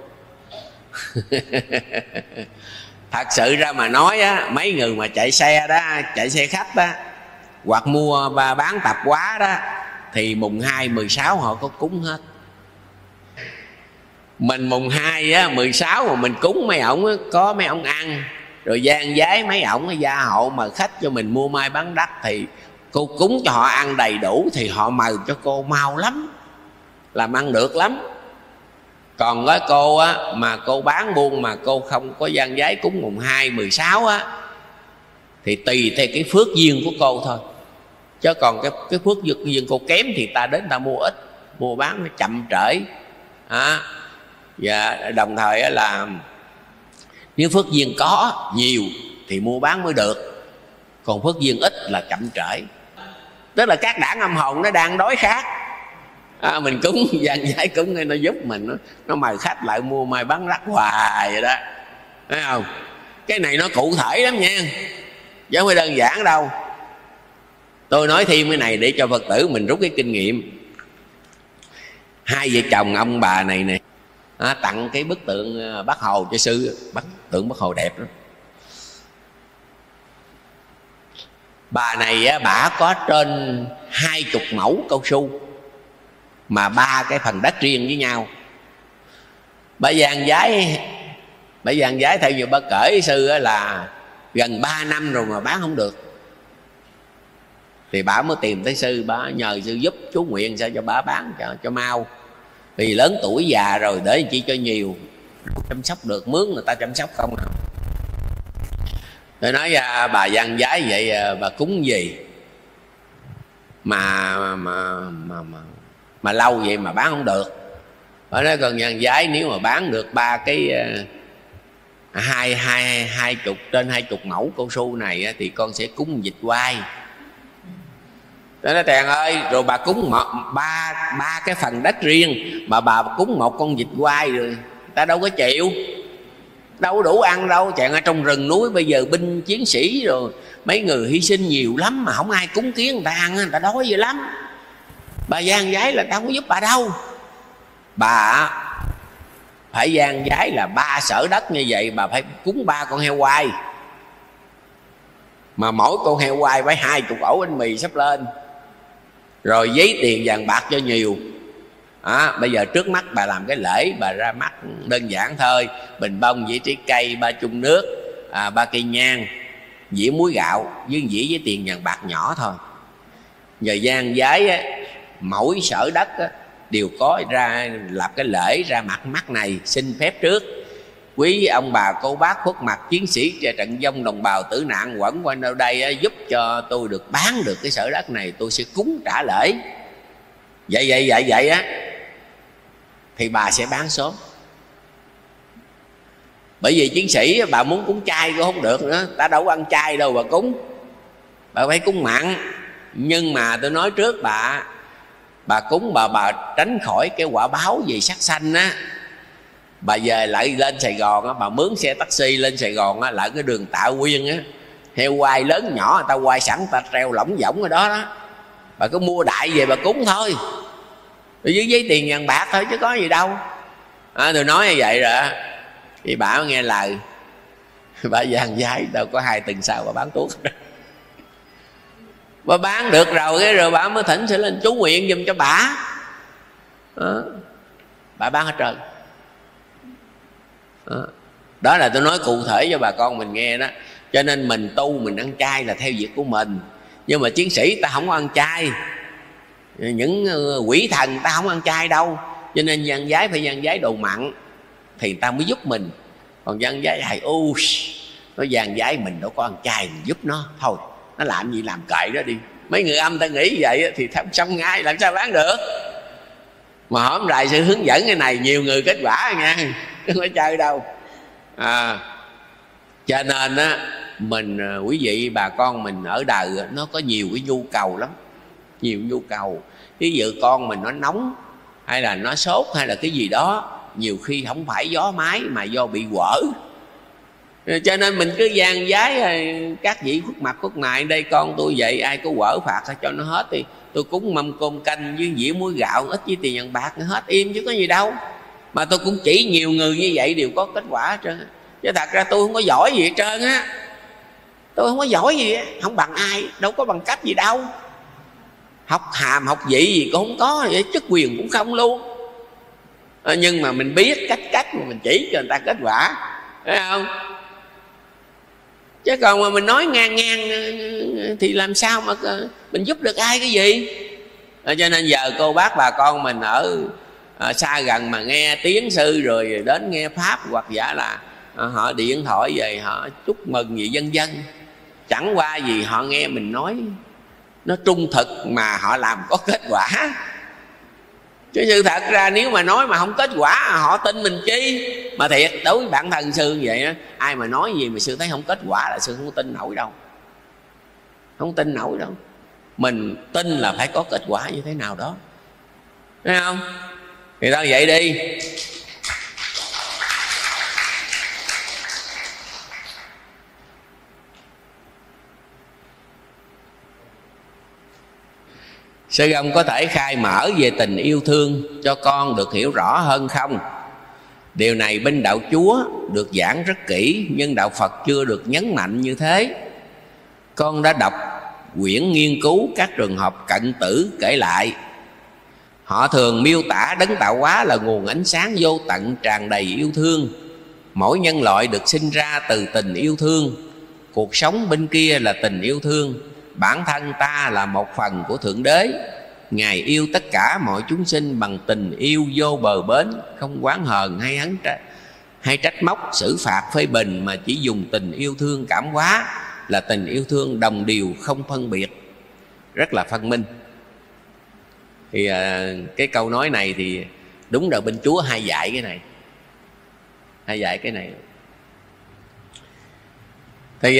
Thật sự ra mà nói á, mấy người mà chạy xe đó, chạy xe khách đó, hoặc mua và bán tạp hóa đó, thì mùng 2, 16 họ có cúng hết. Mình mùng 2 á, 16 mà mình cúng mấy ổng á, có mấy ổng ăn, rồi gian giái mấy ổng gia hộ mà khách cho mình mua mai bán đắt, thì cô cúng cho họ ăn đầy đủ thì họ mời cho cô mau lắm, làm ăn được lắm. Còn với cô á, mà cô bán buôn mà cô không có gian giái cúng mùng 2, 16 á, thì tùy theo cái phước duyên của cô thôi. Chứ còn cái phước duyên cô kém thì ta đến ta mua ít, mua bán nó chậm trễ. Và đồng thời là nếu phước duyên có nhiều thì mua bán mới được, còn phước duyên ít là chậm trễ. Tức là các đảng âm hồn nó đang đối khác. Mình cúng gian giải cúng nó giúp mình, nó mời khách lại mua mai bán rắc hoài vậy đó, thấy không? Cái này nó cụ thể lắm nha, chứ không phải đơn giản đâu. Tôi nói thêm cái này để cho Phật tử mình rút cái kinh nghiệm. Hai vợ chồng ông bà này nè tặng cái bức tượng Bác Hồ cho sư. Tượng Bác Hồ đẹp lắm. Bà này á, bả có trên 20 mẫu cao su, mà 3 cái phần đất riêng với nhau. Bà gian giái theo như bà kể sư á, là gần 3 năm rồi mà bán không được. Thì bà mới tìm tới sư, bà nhờ sư giúp chú nguyện sao cho bà bán cho mau. Vì lớn tuổi già rồi, để chi cho nhiều, chăm sóc được, mướn người ta chăm sóc không à. Tôi nói ra bà gian giái vậy bà cúng gì mà lâu vậy mà bán không được. Bà nói còn gian giái nếu mà bán được 3 cái 20 trên 20 mẫu cao su này thì con sẽ cúng vịt quay. Tôi nói Tèn ơi, rồi bà cúng ba cái phần đất riêng mà bà cúng một con vịt quay rồi ta đâu có chịu, đâu có đủ ăn đâu. Chàng ở trong rừng núi bây giờ binh chiến sĩ rồi mấy người hy sinh nhiều lắm mà không ai cúng kiến người ta ăn, người ta đói dữ lắm. Bà gian giái là tao không có giúp bà đâu. Bà phải gian giái là 3 xở đất như vậy, bà phải cúng 3 con heo quay, mà mỗi con heo quay phải 20 ổ bánh mì sắp lên, rồi giấy tiền vàng bạc cho nhiều. Bây giờ trước mắt bà làm cái lễ, bà ra mắt đơn giản thôi, bình bông, dĩa trái cây, 3 chung nước, 3 cây nhang, dĩa muối gạo với dĩa với tiền vàng bạc nhỏ thôi. Giờ gian giái á, mỗi sở đất á, đều có ra lập cái lễ ra mặt mắt này xin phép trước: quý ông bà cô bác khuất mặt chiến sĩ trận vong đồng bào tử nạn quẩn quanh đâu đây á, giúp cho tôi được bán được cái sở đất này, tôi sẽ cúng trả lễ. Vậy á thì bà sẽ bán sớm. Bởi vì chiến sĩ bà muốn cúng chay cũng không được nữa, ta đâu có ăn chay đâu bà cúng, bà phải cúng mặn. Nhưng mà tôi nói trước bà cúng bà tránh khỏi cái quả báo về sát sanh á. Bà về lại lên Sài Gòn á, bà mướn xe taxi lên Sài Gòn á, lại cái đường Tạ Quyên á, heo quay lớn nhỏ người ta quay sẵn, ta treo lỏng võng ở đó đó, bà cứ mua đại về bà cúng thôi, rồi với giấy tiền vàng bạc thôi chứ có gì đâu. Tôi nói như vậy rồi thì bà nghe lời, bà vàng giái đâu có 2 tuần sau bà bán thuốc. Bà bán được rồi bà mới thỉnh sẽ lên chú nguyện giùm cho bà. Bà bán hết trơn. Đó là tôi nói cụ thể cho bà con mình nghe đó. Cho nên mình tu mình ăn chay là theo việc của mình, nhưng mà chiến sĩ ta không có ăn chay, những quỷ thần ta không ăn chay đâu. Cho nên vàng giái phải vàng giái đồ mặn thì ta mới giúp mình. Còn vàng giái thầy nó vàng giái mình đâu có ăn chay, mình giúp nó thôi, nó làm gì làm kệ đó đi. Mấy người âm ta nghĩ vậy thì thăm xong ngay làm sao bán được. Mà hổm lại sự hướng dẫn cái này nhiều người kết quả nha, không có chơi đâu. Cho nên á mình quý vị bà con mình ở đời nó có nhiều cái nhu cầu lắm, nhiều nhu cầu. Ví dụ con mình nó nóng hay là nó sốt hay là cái gì đó, nhiều khi không phải gió máy mà do bị quở. Cho nên mình cứ gian giái các vị khuất mặt khuất mày đây con tôi vậy, ai có quở phạt cho nó hết đi, tôi cúng mâm cơm canh với dĩa muối gạo ít với tiền vàng bạc hết im chứ có gì đâu. Mà tôi cũng chỉ nhiều người như vậy đều có kết quả hết trơn. Chứ thật ra tôi không có giỏi gì hết trơn á, tôi không có giỏi gì á, không bằng ai, đâu có bằng cấp gì đâu, học hàm học vị gì cũng không có, vậy chức quyền cũng không luôn. Nhưng mà mình biết cách mà mình chỉ cho người ta kết quả, thấy không? Chứ còn mà mình nói ngang thì làm sao mà mình giúp được ai cái gì. Cho nên giờ cô bác bà con mình ở xa gần mà nghe tiếng sư rồi đến nghe pháp, hoặc giả là họ điện thoại về họ chúc mừng gì vân vân, chẳng qua gì họ nghe mình nói nó trung thực mà họ làm có kết quả. Chứ sự thật ra nếu mà nói mà không kết quả họ tin mình chi. Mà thiệt đối với bản thân sư như vậy đó, ai mà nói gì mà sư thấy không kết quả là sư không tin nổi đâu, không tin nổi đâu. Mình tin là phải có kết quả như thế nào đó, thấy không? Thì tao vậy đi. Sư ông có thể khai mở về tình yêu thương cho con được hiểu rõ hơn không? Điều này bên đạo Chúa được giảng rất kỹ, nhưng đạo Phật chưa được nhấn mạnh như thế. Con đã đọc quyển nghiên cứu các trường hợp cận tử kể lại. Họ thường miêu tả đấng tạo hóa là nguồn ánh sáng vô tận tràn đầy yêu thương. Mỗi nhân loại được sinh ra từ tình yêu thương. Cuộc sống bên kia là tình yêu thương. Bản thân ta là một phần của Thượng Đế. Ngài yêu tất cả mọi chúng sinh bằng tình yêu vô bờ bến, không oán hờn hay trách móc, xử phạt phê bình, mà chỉ dùng tình yêu thương cảm hóa, là tình yêu thương đồng điều không phân biệt. Rất là phân minh. Thì cái câu nói này thì đúng là bên Chúa hay dạy cái này, hay dạy cái này. Thì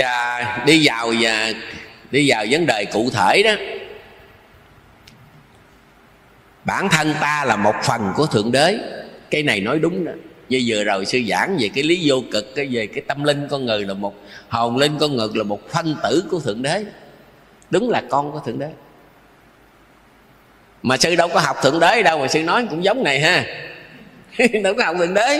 đi vào vấn đề cụ thể đó. Bản thân ta là một phần của Thượng Đế. Cái này nói đúng đó. Như vừa rồi sư giảng về cái lý vô cực, về cái tâm linh con người là một hồn linh con người là một phân tử của Thượng Đế. Đúng là con của Thượng Đế. Mà sư đâu có học Thượng Đế đâu mà sư nói cũng giống này ha. Đâu có học Thượng Đế.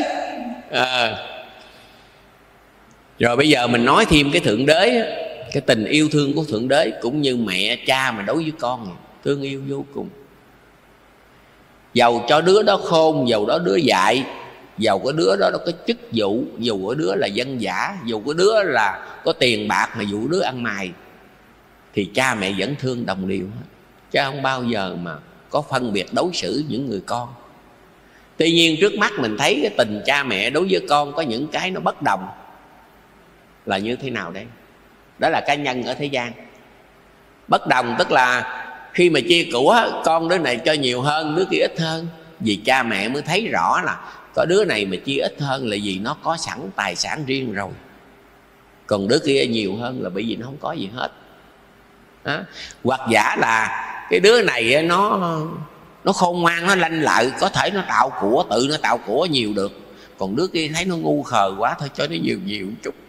Rồi bây giờ mình nói thêm cái Thượng Đế, cái tình yêu thương của Thượng Đế cũng như mẹ cha mà đối với con, thương yêu vô cùng. Dầu cho đứa đó khôn, dầu đó đứa dại, Dầu có đứa đó nó có chức vụ, dù có đứa là dân giả, dù có đứa là có tiền bạc, mà dù đứa ăn mày, thì cha mẹ vẫn thương đồng đều hết, chứ không bao giờ mà có phân biệt đối xử những người con. Tuy nhiên trước mắt mình thấy cái tình cha mẹ đối với con có những cái nó bất đồng. Là như thế nào đây? Đó là cá nhân ở thế gian. Bất đồng tức là khi mà chia của, con đứa này cho nhiều hơn, đứa kia ít hơn. Vì cha mẹ mới thấy rõ là có đứa này mà chia ít hơn là vì nó có sẵn tài sản riêng rồi, còn đứa kia nhiều hơn là bởi vì nó không có gì hết. Đó. Hoặc giả là cái đứa này nó khôn ngoan, nó lanh lợi, có thể nó tạo của, tự nó tạo của nhiều được, còn đứa kia thấy nó ngu khờ quá, thôi cho nó nhiều nhiều một chút.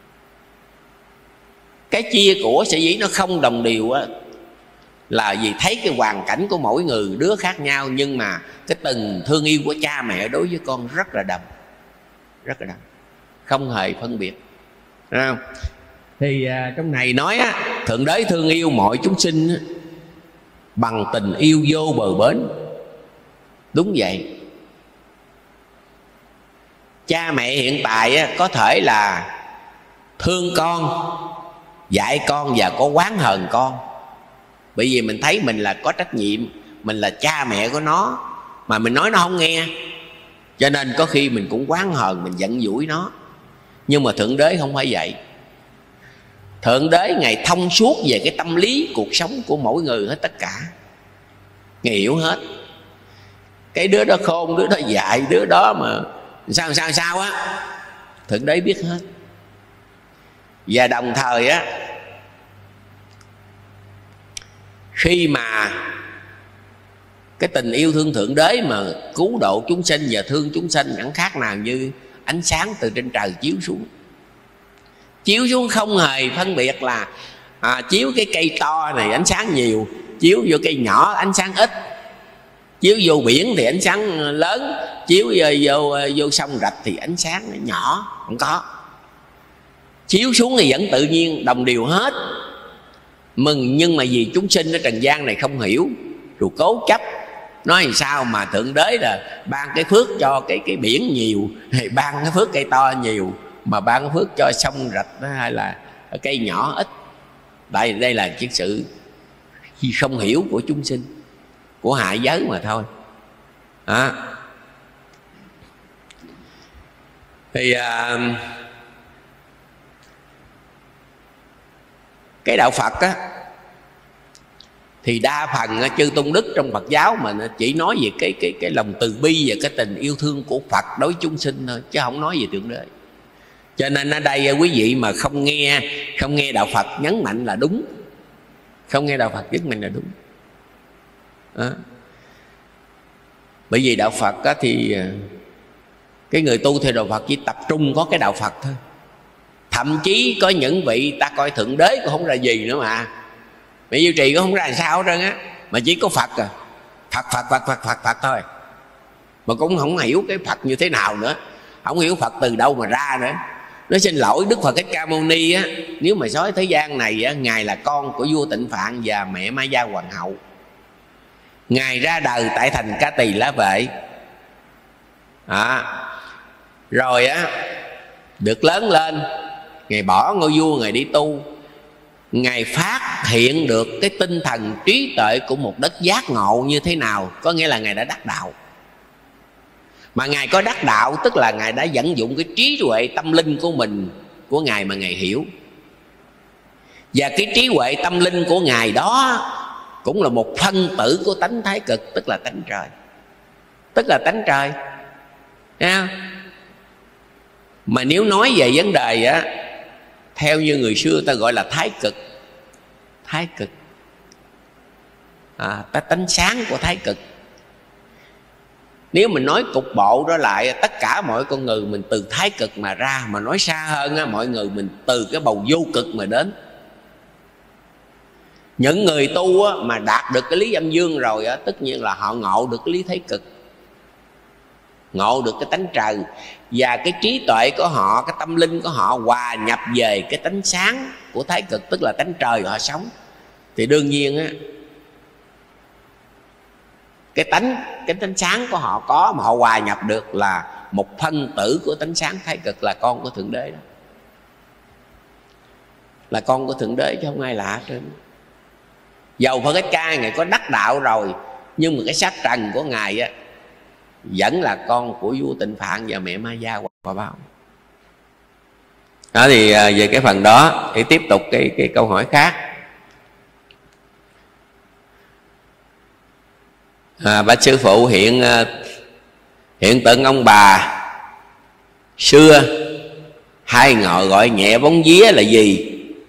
Cái chia của sở dĩ nó không đồng đều á, là vì thấy cái hoàn cảnh của mỗi người đứa khác nhau, nhưng mà cái tình thương yêu của cha mẹ đối với con rất là đậm, rất là đậm, không hề phân biệt. Đúng không? Thì trong này nói á, Thượng Đế thương yêu mọi chúng sinh á, bằng tình yêu vô bờ bến. Đúng vậy. Cha mẹ hiện tại á, có thể là thương con, dạy con và có oán hờn con, bởi vì mình thấy mình là có trách nhiệm, mình là cha mẹ của nó, mà mình nói nó không nghe, cho nên có khi mình cũng oán hờn, mình giận dỗi nó. Nhưng mà Thượng Đế không phải vậy. Thượng Đế Ngài thông suốt về cái tâm lý cuộc sống của mỗi người hết tất cả. Ngài hiểu hết. Cái đứa đó khôn, đứa đó dại, đứa đó mà sao á, Thượng Đế biết hết. Và đồng thời á, khi mà cái tình yêu thương Thượng Đế mà cứu độ chúng sinh và thương chúng sinh chẳng khác nào như ánh sáng từ trên trời chiếu xuống. Chiếu xuống không hề phân biệt là chiếu cái cây to này ánh sáng nhiều, chiếu vô cây nhỏ ánh sáng ít, chiếu vô biển thì ánh sáng lớn, chiếu vô sông rạch thì ánh sáng nhỏ. Không có. Chiếu xuống thì vẫn tự nhiên đồng đều hết. Nhưng mà vì chúng sinh ở trần gian này không hiểu, rồi cố chấp nói làm sao mà Thượng Đế là ban cái phước cho cái biển nhiều, hay ban cái phước cây to nhiều, mà ban cái phước cho sông rạch hay là cây nhỏ ít. Đây là cái sự không hiểu của chúng sinh, của hạ giới mà thôi. Thì cái đạo Phật á, thì đa phần chư tôn đức trong Phật giáo mà chỉ nói về cái lòng từ bi và cái tình yêu thương của Phật đối với chúng sinh thôi, chứ không nói về Thượng Đế. Cho nên ở đây quý vị mà không nghe đạo Phật nhấn mạnh là đúng, không nghe đạo Phật nhấn mạnh là đúng. Bởi vì đạo Phật á, thì cái người tu theo đạo Phật chỉ tập trung có cái đạo Phật thôi. Thậm chí có những vị ta coi Thượng Đế cũng không ra gì nữa mà Mẹ Diệu Trì cũng không ra làm sao hết trơn á, mà chỉ có Phật à. Phật thôi, mà cũng không hiểu cái Phật như thế nào nữa, không hiểu Phật từ đâu mà ra nữa. Nói xin lỗi, Đức Phật Thích Ca Mâu Ni á, nếu mà nói thế gian này á, Ngài là con của vua Tịnh Phạn và mẹ Ma Gia Hoàng hậu. Ngài ra đời tại thành Ca Tỳ Lá Vệ. Rồi á, được lớn lên, Ngài bỏ ngôi vua, Ngài đi tu. Ngài phát hiện được cái tinh thần trí tuệ của một đất giác ngộ như thế nào. Có nghĩa là Ngài đã đắc đạo. Mà Ngài có đắc đạo tức là Ngài đã vận dụng cái trí tuệ tâm linh của mình, của Ngài mà Ngài hiểu. Và cái trí tuệ tâm linh của Ngài đó cũng là một phân tử của tánh thái cực, tức là tánh trời. Tức là tánh trời. Thấy không? Mà nếu nói về vấn đề á, theo như người xưa ta gọi là thái cực. Thái cực, tánh sáng của thái cực. Nếu mình nói cục bộ đó lại, tất cả mọi con người mình từ thái cực mà ra. Mà nói xa hơn á, mọi người mình từ cái bầu vô cực mà đến. Những người tu á, mà đạt được cái lý âm dương rồi á, tất nhiên là họ ngộ được cái lý thái cực, ngộ được cái tánh trời. Và cái trí tuệ của họ, cái tâm linh của họ hòa nhập về cái tánh sáng của thái cực, tức là tánh trời họ sống. Thì đương nhiên á, cái tánh sáng của họ có mà họ hòa nhập được là một phân tử của tánh sáng thái cực, là con của Thượng Đế đó, là con của Thượng Đế chứ không ai lạ hết trơn. Dầu Phật Thích Ca Ngài có đắc đạo rồi, nhưng mà cái xác trần của Ngài á vẫn là con của vua Tịnh Phạn và mẹ Ma Gia Quả Báo. Đó thì về cái phần đó thì tiếp tục cái câu hỏi khác. Bạch sư phụ, hiện tượng ông bà xưa hay gọi nhẹ bóng vía là gì?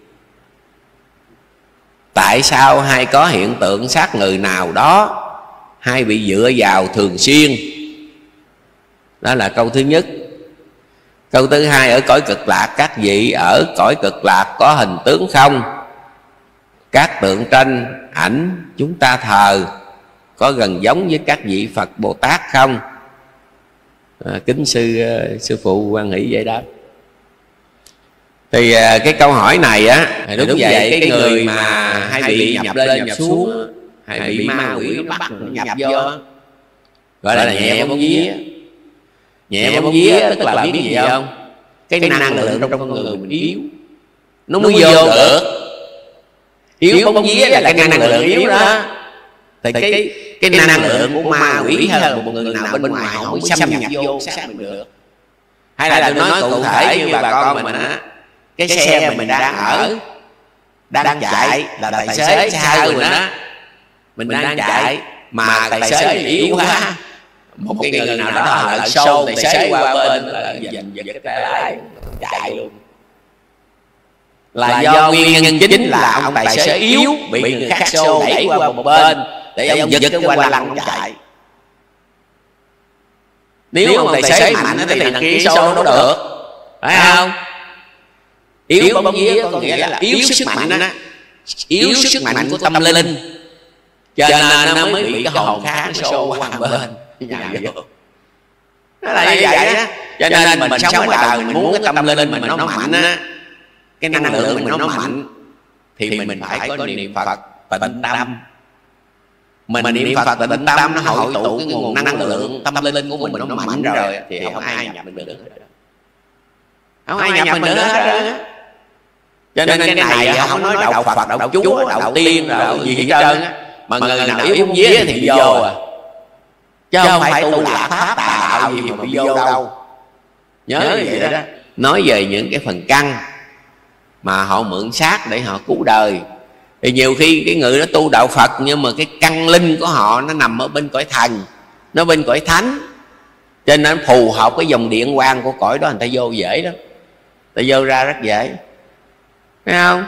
Tại sao hay có hiện tượng sát người nào đó hay bị dựa vào thường xuyên? Đó là câu thứ nhất. Câu thứ hai, ở cõi cực lạc các vị ở cõi cực lạc có hình tướng không? Các tượng tranh ảnh chúng ta thờ có gần giống với các vị Phật Bồ Tát không? Kính sư phụ Quan Hỷ giải đáp. Thì cái câu hỏi này á, đúng vậy, cái người mà hay bị nhập lên nhập xuống, hay bị ma quỷ nó bắt nhập vô, gọi là nhẹ bóng vía. Nhẹ bóng vía tức là biết gì không? Cái năng lượng trong con người mình yếu, nó mới vô được. Yếu bóng vía là cái năng lượng yếu đó. Thì cái năng lượng của ma quỷ hay là một người nào bên ngoài họ mới xâm nhập vô xác mình được. Hay là tôi nói cụ thể như bà con mình á, cái xe mình đang ở, đang chạy, là tài xế xe hơi mình á, mình đang chạy mà tài xế yếu quá, một cái người nào đó lại xô tài xế qua bên là giật cái tay lái chạy luôn. Là do nguyên nhân chính là ông tài xế yếu, bị người khác xô đẩy qua một bên để ông giật cái qua lăng ông chạy. Nếu ông tài xế mạnh thì thằng kia xô nó được, phải không? Yếu bóng vía có nghĩa là yếu sức mạnh đó, yếu sức mạnh của tâm linh, cho nên nó mới bị cái hồn khác nó xô qua bên nhào vô. Nó là như vậy đó. Cho nên mình sống ở đời, mình muốn cái tâm linh mình nó mạnh á, cái năng lượng mình nó mạnh, thì mình phải có niệm Phật tịnh tâm. Mình niệm Phật tịnh tâm nó hội tụ cái nguồn năng lượng tâm linh của mình nó mạnh rồi thì không ai nhập mình được, không ai nhập mình nữa hết. Cho nên cái này không nói đạo Phật, đạo Chúa, đạo Tiên, đạo gì hết trơn á, mà người nào yếu bóng vía thì vô à, chứ không phải tu lạc pháp tà đạo gì mà bị vô đâu. Nhớ vậy đó. Nói về những cái phần căn mà họ mượn xác để họ cứu đời, thì nhiều khi cái người đó tu đạo Phật nhưng mà cái căn linh của họ nó nằm ở bên cõi thần, nó bên cõi thánh, cho nên phù hợp với dòng điện quang của cõi đó, người ta vô dễ đó, người ta vô ra rất dễ, thấy không?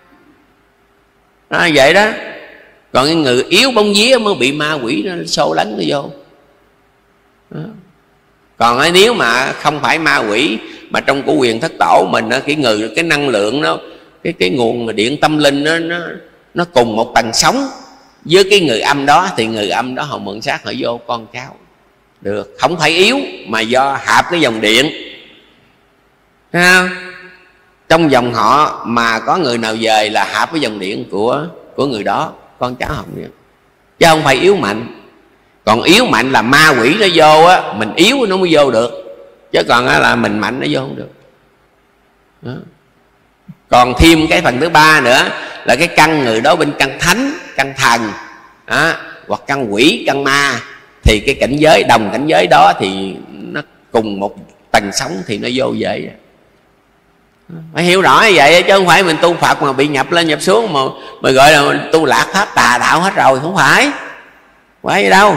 Đó, vậy đó. Còn cái người yếu bóng vía mới bị ma quỷ nó xô lấn nó vô đó. Còn nếu mà không phải ma quỷ mà trong của quyền thất tổ mình, cái năng lượng nó, cái nguồn điện tâm linh nó cùng một tầng sóng với cái người âm đó, thì người âm đó họ mượn xác họ vô con cháu được, không phải yếu mà do hợp cái dòng điện, thấy không? Trong dòng họ mà có người nào về là hợp với dòng điện của người đó, con cháu học được, chứ không phải yếu mạnh. Còn yếu mạnh là ma quỷ nó vô á, mình yếu nó mới vô được, chứ còn là mình mạnh nó vô không được đó. Còn thêm cái phần thứ ba nữa là cái căn người đó bên căn thánh, căn thần đó, hoặc căn quỷ, căn ma, thì cái cảnh giới đồng cảnh giới đó thì nó cùng một tầng sóng thì nó vô dễ. Phải hiểu rõ như vậy, chứ không phải mình tu Phật mà bị nhập lên nhập xuống mà gọi là tu lạc pháp tà đạo hết rồi, không phải vậy đâu.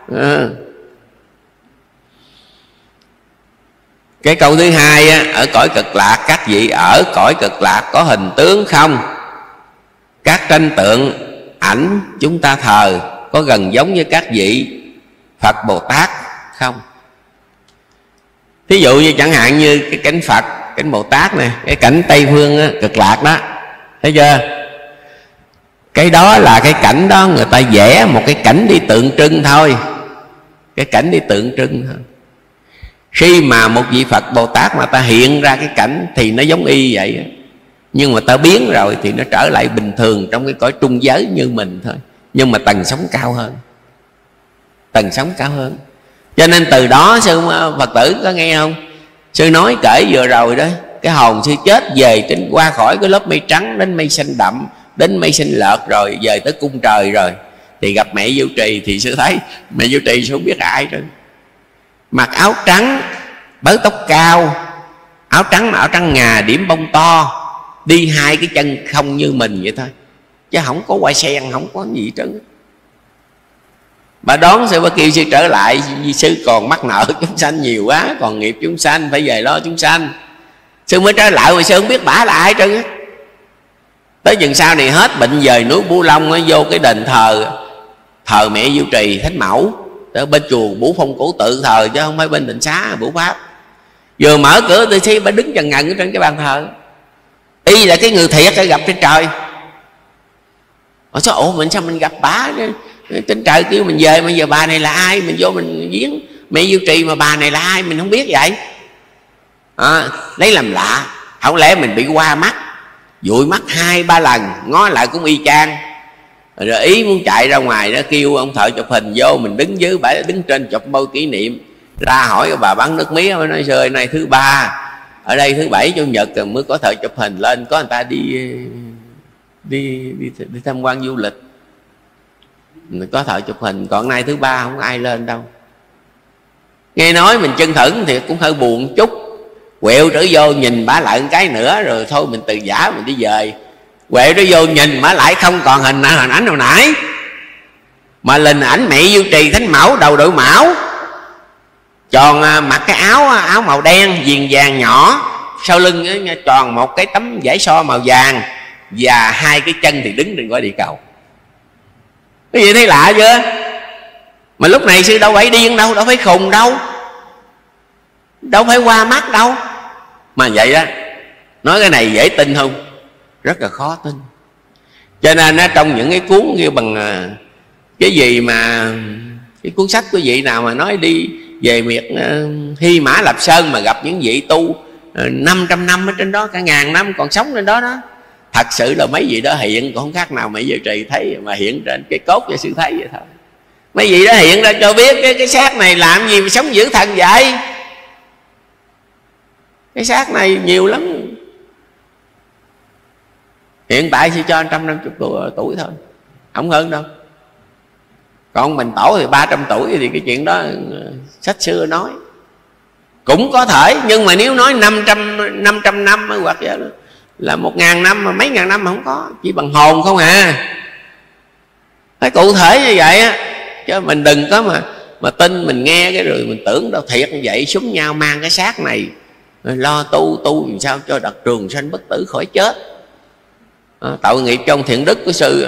Cái câu thứ hai á, ở cõi cực lạc các vị ở cõi cực lạc có hình tướng không? Các tranh tượng ảnh chúng ta thờ có gần giống với các vị Phật Bồ Tát không? Thí dụ như chẳng hạn như cái cảnh Phật, cảnh Bồ Tát này, cái cảnh Tây Phương á, cực lạc đó, thấy chưa? Cái đó là cái cảnh đó người ta vẽ một cái cảnh đi tượng trưng thôi, cái cảnh đi tượng trưng thôi. Khi mà một vị Phật Bồ Tát mà ta hiện ra cái cảnh thì nó giống y vậy, nhưng mà ta biến rồi thì nó trở lại bình thường trong cái cõi trung giới như mình thôi, nhưng mà tầng sóng cao hơn, tầng sóng cao hơn. Cho nên từ đó sư Phật tử có nghe không, sư nói kể vừa rồi đó, cái hồn sư chết về trên qua khỏi cái lớp mây trắng đến mây xanh đậm, đến mây xanh lợt, rồi về tới cung trời rồi thì gặp mẹ Diệu Trì. Thì sư thấy mẹ Diệu Trì sư không biết ai nữa, mặc áo trắng, bới tóc cao, áo trắng mà áo trắng ngà, điểm bông to, đi hai cái chân không như mình vậy thôi, chứ không có hoa sen, không có gì hết trơn. Bà đón sư, bà kêu sư trở lại, vì sư còn mắc nợ chúng sanh nhiều quá, còn nghiệp chúng sanh phải về lo chúng sanh. Sư mới trở lại, rồi sư không biết bả là ai hết trơn á. Tới chừng sau này hết bệnh về núi Bửu Long, vô cái đền thờ mẹ Diệu Trì Thánh Mẫu, ở bên chùa Bửu Phong Cổ Tự thờ, chứ không phải bên Định Xá Bửu Pháp. Vừa mở cửa tôi thấy bà đứng chần ngần ở trên cái bàn thờ, y là cái người thiệt đã gặp trên trời. Ở sao ủa mình sao mình gặp bả trên trời kêu mình về, mà giờ bà này là ai, mình vô mình viếng mẹ Diệu Trì mà bà này là ai mình không biết vậy. Lấy làm lạ, không lẽ mình bị qua mắt, dụi mắt 2-3 lần, ngó lại cũng y chang. Rồi ý muốn chạy ra ngoài đó, kêu ông thợ chụp hình vô, mình đứng dưới bả, đứng trên chụp bao kỷ niệm. Ra hỏi bà bán nước mía, nói trời nay thứ 3, ở đây thứ 7 Chủ nhật mới có thợ chụp hình lên, có người ta đi tham quan du lịch, có thợ chụp hình, còn nay thứ 3 không có ai lên đâu. Nghe nói mình chân thẫn thì cũng hơi buồn chút, quẹo trở vô nhìn bả lại một cái nữa, rồi thôi mình từ giả mình đi về. Quẹo trở vô nhìn bả lại không còn hình ảnh hồi nãy, mà là hình ảnh mẹ Diệu Trì Thánh Mẫu, đầu đội mão, tròn, mặc cái áo màu đen viền vàng nhỏ, sau lưng tròn một cái tấm vải so màu vàng, và hai cái chân thì đứng trên cõi địa cầu. Cái gì thấy lạ chưa? Mà lúc này sư đâu phải điên đâu, đâu phải khùng đâu, đâu phải qua mắt đâu. Mà vậy đó, nói cái này dễ tin không? Rất là khó tin. Cho nên trong những cái cuốn kia bằng cái gì mà cái cuốn sách của vị nào mà nói đi về miệt Hy Mã Lạp Sơn mà gặp những vị tu 500 năm ở trên đó, cả ngàn năm còn sống trên đó đó, thật sự là mấy vị đó hiện, còn không khác nào mấy Diệu Trì thấy mà hiện trên cái cốt cho sư thấy vậy thôi. Mấy vị đó hiện ra cho biết cái xác này làm gì mà sống dữ thần vậy. Cái xác này nhiều lắm, hiện tại chỉ cho 150 tuổi thôi, không hơn đâu. Còn mình tổ thì 300 tuổi thì cái chuyện đó sách xưa nói cũng có thể. Nhưng mà nếu nói 500 năm hoặc là 1000 năm mà mấy ngàn năm mà không có, chỉ bằng hồn không à. Phải cụ thể như vậy á, chứ mình đừng có mà tin mình nghe cái rồi mình tưởng đâu thiệt như vậy, súng nhau mang cái xác này rồi lo tu làm sao cho đặt trường sanh bất tử khỏi chết. Tội nghiệp cho ông Thiện Đức của sư.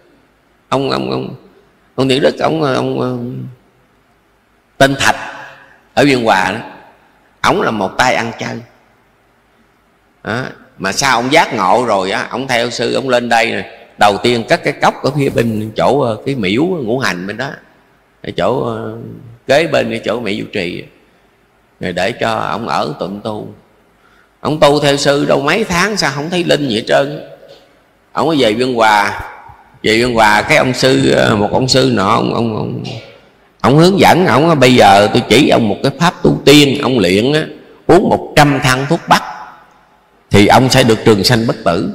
Ông Thiện Đức ông tên Thạch ở Biên Hòa đó, ổng là một tay ăn chơi đó. Mà sao ông giác ngộ rồi á, ông theo sư ông lên đây nè, đầu tiên cất cái cốc ở phía bên chỗ cái miễu Ngũ Hành bên đó, ở chỗ kế bên cái chỗ mẹ Diệu Trì, rồi để cho ông ở tụng tu. Ông tu theo sư đâu mấy tháng sao không thấy linh gì hết trơn. Ông có về Biên Hòa, cái ông sư, một ông sư nọ, ông hướng dẫn ông, bây giờ tôi chỉ ông một cái pháp tu tiên, ông luyện á, uống 100 thang thuốc bắc thì ông sẽ được trường sanh bất tử.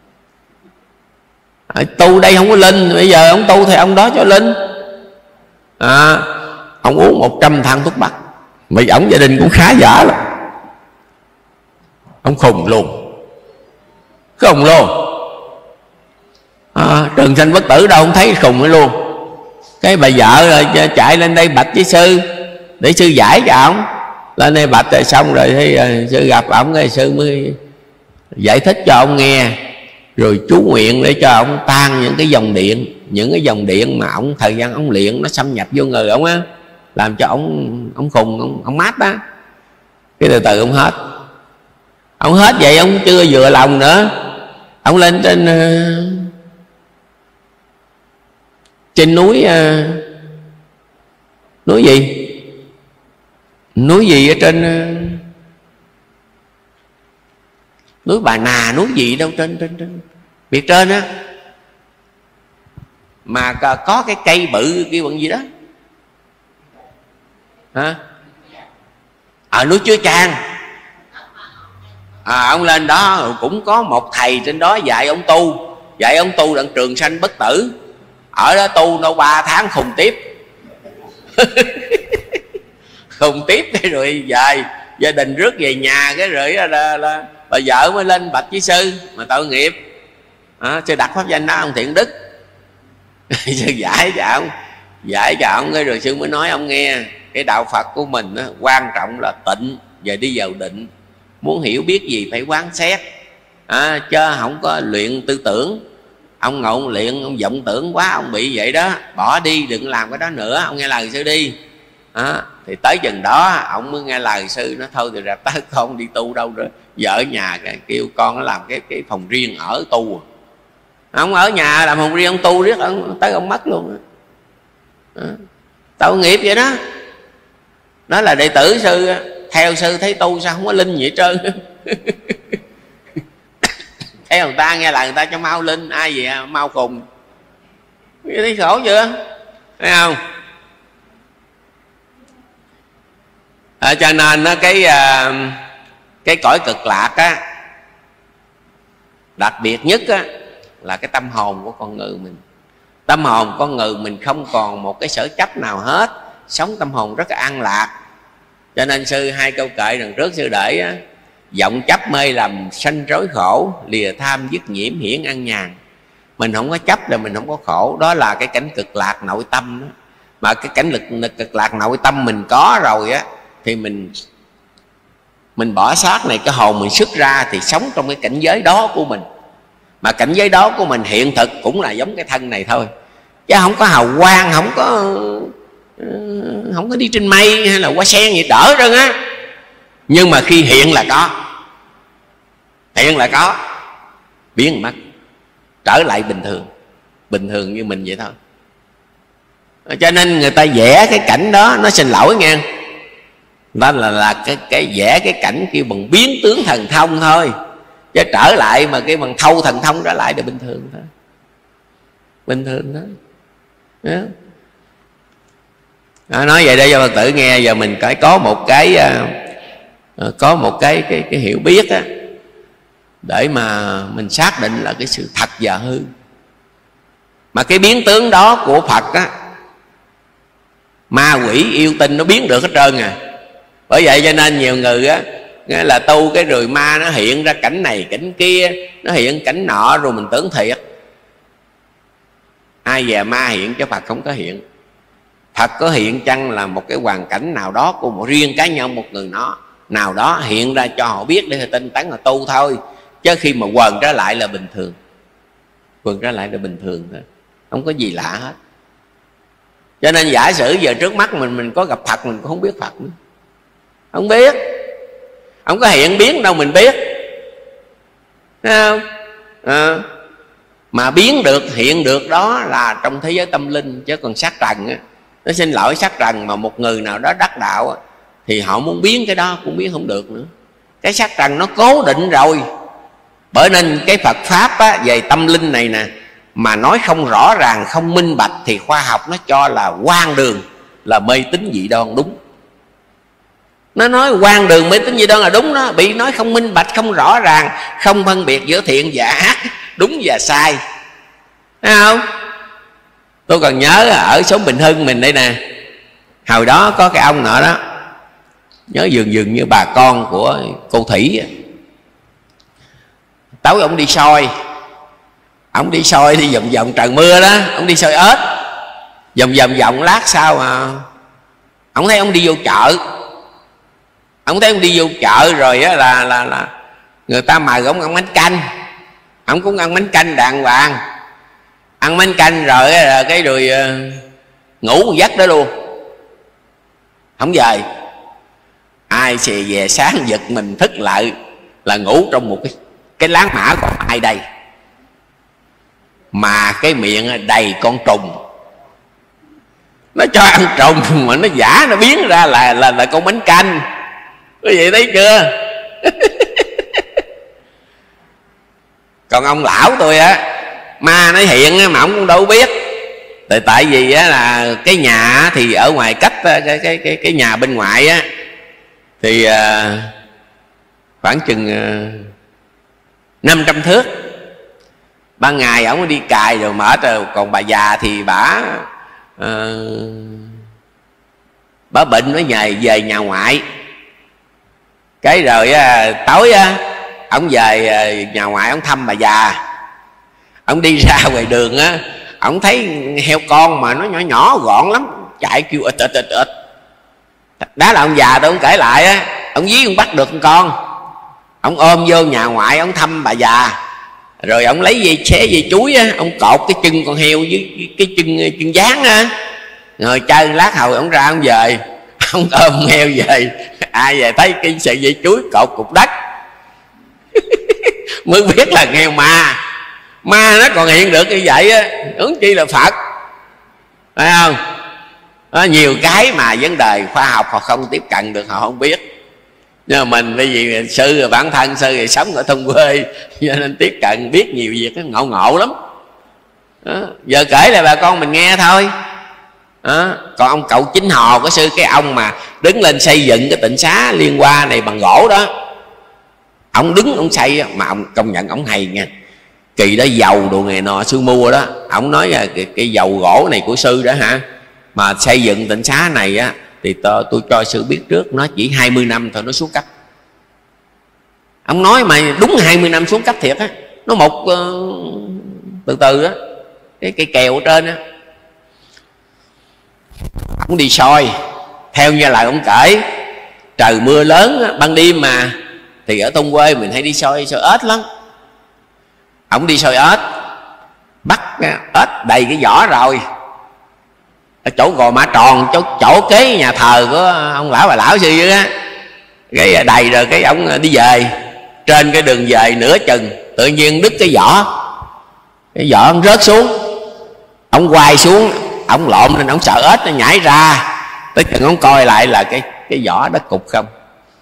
Tu đây không có linh, bây giờ ông tu thì ông đó cho linh. Ông uống 100 thang thuốc bắc, mà ông gia đình cũng khá giả lắm. Ông khùng luôn, trường sanh bất tử đâu không thấy, khùng ấy luôn. Cái bà vợ rồi chạy lên đây bạch với sư để sư giải cho ổng. Lên đây bạch rồi xong rồi thì sư gặp ổng, cái sư mới giải thích cho ông nghe, rồi chú nguyện để cho ông tan những cái dòng điện mà ổng thời gian ổng luyện nó xâm nhập vô người ổng á, làm cho ổng khùng, ổng mát đó. Cái từ từ ông hết vậy, ông chưa vừa lòng nữa, ông lên trên núi gì ở trên núi Bà Nà, núi gì đâu trên biệt trên á, mà có cái cây bự kia bằng gì đó, hả? Ở núi Chúa Trang. Ông lên đó cũng có một thầy trên đó dạy ông tu đặng trường sanh bất tử. Ở đó tu đâu 3 tháng khùng tiếp. Khùng tiếp cái rồi về gia đình rước về nhà cái rồi là bà vợ mới lên bạch với sư mà tội nghiệp. Sư đặt pháp danh đó ông Thiện Đức. Sư giải cho ông cái rồi sư mới nói ông nghe, cái đạo Phật của mình đó, quan trọng là tịnh và đi vào định. Muốn hiểu biết gì phải quán xét, chứ không có luyện tư tưởng. Ông ngộ ông luyện, ông vọng tưởng quá, ông bị vậy đó. Bỏ đi, đừng làm cái đó nữa, ông nghe lời sư đi. Thì tới chừng đó ông mới nghe lời sư. Nó thôi thì rạp tới con đi tu đâu rồi. Vợ ở nhà kêu con nó làm cái phòng riêng ở tu. Ông ở nhà làm phòng riêng, ông tu riết tới ông mất luôn. Tội nghiệp vậy đó. Đó là đệ tử sư, theo sư thấy tu sao không có linh gì hết trơn. Theo người ta nghe lời người ta cho mau linh, ai vậy mau cùng. Thấy khổ chưa? Thấy không? Cho nên cái cõi cực lạc á, đặc biệt nhất á, là cái tâm hồn của con người mình. Tâm hồn con người mình không còn một cái sở chấp nào hết, sống tâm hồn rất là an lạc. Cho nên sư hai câu kệ đằng trước sư để á: vọng chấp mê lầm sanh rối khổ, lìa tham dứt nhiễm hiển an nhàn. Mình không có chấp là mình không có khổ. Đó là cái cảnh cực lạc nội tâm đó. Mà cái cảnh cực lạc nội tâm mình có rồi á, thì mình bỏ xác này, cái hồn mình xuất ra thì sống trong cái cảnh giới đó của mình. Mà cảnh giới đó của mình hiện thực cũng là giống cái thân này thôi, chứ không có hào quang, không có đi trên mây hay là hoa sen gì đỡ trơn á. Nhưng mà khi hiện là có, biến mất, trở lại bình thường như mình vậy thôi. Cho nên người ta vẽ cái cảnh đó, nó xin lỗi nghe, đó là cái vẽ cái cảnh kêu bằng biến tướng thần thông thôi, chứ trở lại mà cái bằng thâu thần thông trở lại là bình thường thôi. Bình thường đó. Nói vậy để cho Phật tử nghe. Giờ mình phải có một cái hiểu biết á, để mà mình xác định là cái sự thật và hư. Mà cái biến tướng đó của Phật á, ma quỷ yêu tinh nó biến được hết trơn à. Bởi vậy cho nên nhiều người á là tu cái rồi ma nó hiện ra cảnh này cảnh kia, nó hiện cảnh nọ rồi mình tưởng thiệt. Ai về ma hiện chứ Phật không có hiện. Phật có hiện chăng là một cái hoàn cảnh nào đó của một riêng cá nhân, một người nào đó hiện ra cho họ biết để tinh tấn là tu thôi. Chứ khi mà quần trở lại là bình thường. Quần trở lại là bình thường thôi, không có gì lạ hết. Cho nên giả sử giờ trước mắt mình có gặp Phật, mình cũng không biết Phật nữa. Không biết. Không có hiện biến đâu mình biết. Thấy không? Mà biến được, hiện được đó là trong thế giới tâm linh. Chứ còn xác trần á, nó xin lỗi xác trần mà một người nào đó đắc đạo á, thì họ muốn biến cái đó cũng biến không được nữa. Cái xác trần nó cố định rồi. Bởi nên cái Phật Pháp á, về tâm linh này nè, mà nói không rõ ràng, không minh bạch thì khoa học nó cho là hoang đường, là mê tín dị đoan đúng. Nó nói hoang đường mê tín dị đoan là đúng đó. Bị nói không minh bạch, không rõ ràng, không phân biệt giữa thiện và ác, đúng và sai. Thấy không? Tôi còn nhớ ở xóm Bình Hưng mình đây nè, hồi đó có cái ông nọ đó, nhớ dường như bà con của cô Thủy. Tối ông đi soi. Ông đi soi đi vòng vòng trời mưa đó, ông đi soi ếch vòng lát sau mà ông thấy ông đi vô chợ. Ông thấy ông đi vô chợ rồi á là người ta mời ông ăn bánh canh. Ông cũng ăn bánh canh đàng hoàng. Ăn bánh canh rồi cái rồi ngủ một giấc đó luôn, không về. Ai xì về sáng giật mình thức lại là ngủ trong một cái láng mã của ai đây, mà cái miệng đầy con trùng. Nó cho ăn trùng mà nó giả, nó biến ra là con bánh canh. Quý vị thấy chưa? Còn ông lão tôi á, ma nó hiện mà ông cũng đâu biết. Tại vì á là cái nhà thì ở ngoài cách cái nhà bên ngoài á, thì khoảng chừng 500 thước. Ban ngày ổng đi cài rồi mệt rồi, còn bà già thì bả bệnh nó về nhà ngoại. Cái rồi tối á ổng về nhà ngoại, ổng thăm bà già. Ổng đi ra ngoài đường á, ổng thấy heo con mà nó nhỏ nhỏ gọn lắm, chạy kêu ịt ịt ịt ịt. Đó là ông già tôi, ông kể lại á, ông dí ông bắt được con con, ông ôm vô nhà ngoại, ông thăm bà già, rồi ông lấy dây xé dây chuối á, ông cột cái chân con heo với cái chân dán á, rồi chơi lát hồi ông ra ông về, ông ôm heo về. Ai về thấy cái sợi dây chuối cột cục đất mới biết là heo ma nó còn hiện được như vậy á, huống chi là Phật, phải không? Đó, nhiều cái mà vấn đề khoa học họ không tiếp cận được, họ không biết. Nhưng mà mình bởi vì sư bản thân sư thì sống ở thôn quê, cho nên tiếp cận biết nhiều việc, nó ngộ lắm. Đó, giờ kể lại bà con mình nghe thôi. Đó, còn ông cậu Chính Hò của sư, cái ông mà đứng lên xây dựng cái tịnh xá Liên Hoa này bằng gỗ đó, ông đứng ông xây mà ông công nhận ông hay nha. Kỳ đó dầu đồ nghề nọ sư mua đó, ông nói là cái dầu gỗ này của sư đó hả, mà xây dựng tịnh xá này á thì tôi cho sư biết trước, nó chỉ 20 năm thôi nó xuống cấp. Ông nói mà đúng 20 năm xuống cấp thiệt á, nó mục từ từ đó, cái kèo ở trên á. Ông đi soi theo như lời ông kể, trời mưa lớn á, ban đêm mà, thì ở thôn quê mình hay đi soi ếch lắm. Ông đi soi ếch, bắt ếch đầy cái vỏ rồi, ở chỗ Gò Mã Tròn, chỗ kế nhà thờ của ông lão bà lão sư á, cái đầy rồi cái ông đi về. Trên cái đường về nửa chừng tự nhiên đứt cái vỏ ông rớt xuống. Ông quay xuống, ông lộn nên ông sợ ếch nó nhảy ra, tới chừng ông coi lại là cái vỏ đất cục không.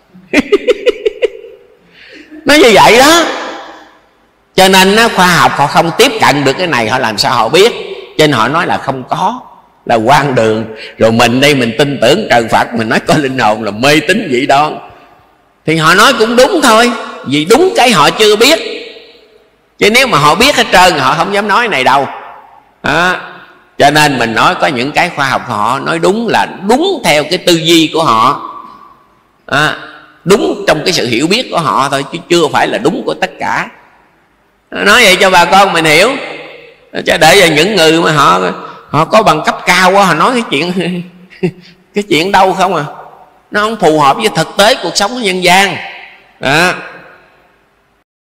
Nó như vậy đó. Cho nên khoa học họ không tiếp cận được cái này, họ làm sao họ biết. Cho nên họ nói là không có, là quan đường. Rồi mình đây mình tin tưởng trời Phật, mình nói có linh hồn là mê tín vậy đó. Thì họ nói cũng đúng thôi, vì đúng cái họ chưa biết. Chứ nếu mà họ biết hết trơn họ không dám nói này đâu. Cho nên mình nói có những cái khoa học họ nói đúng là đúng theo cái tư duy của họ, đúng trong cái sự hiểu biết của họ thôi, chứ chưa phải là đúng của tất cả. Nói vậy cho bà con mình hiểu, chứ để cho những người mà họ có bằng cấp cao quá, họ nói cái chuyện đâu không à, nó không phù hợp với thực tế cuộc sống của nhân gian đó.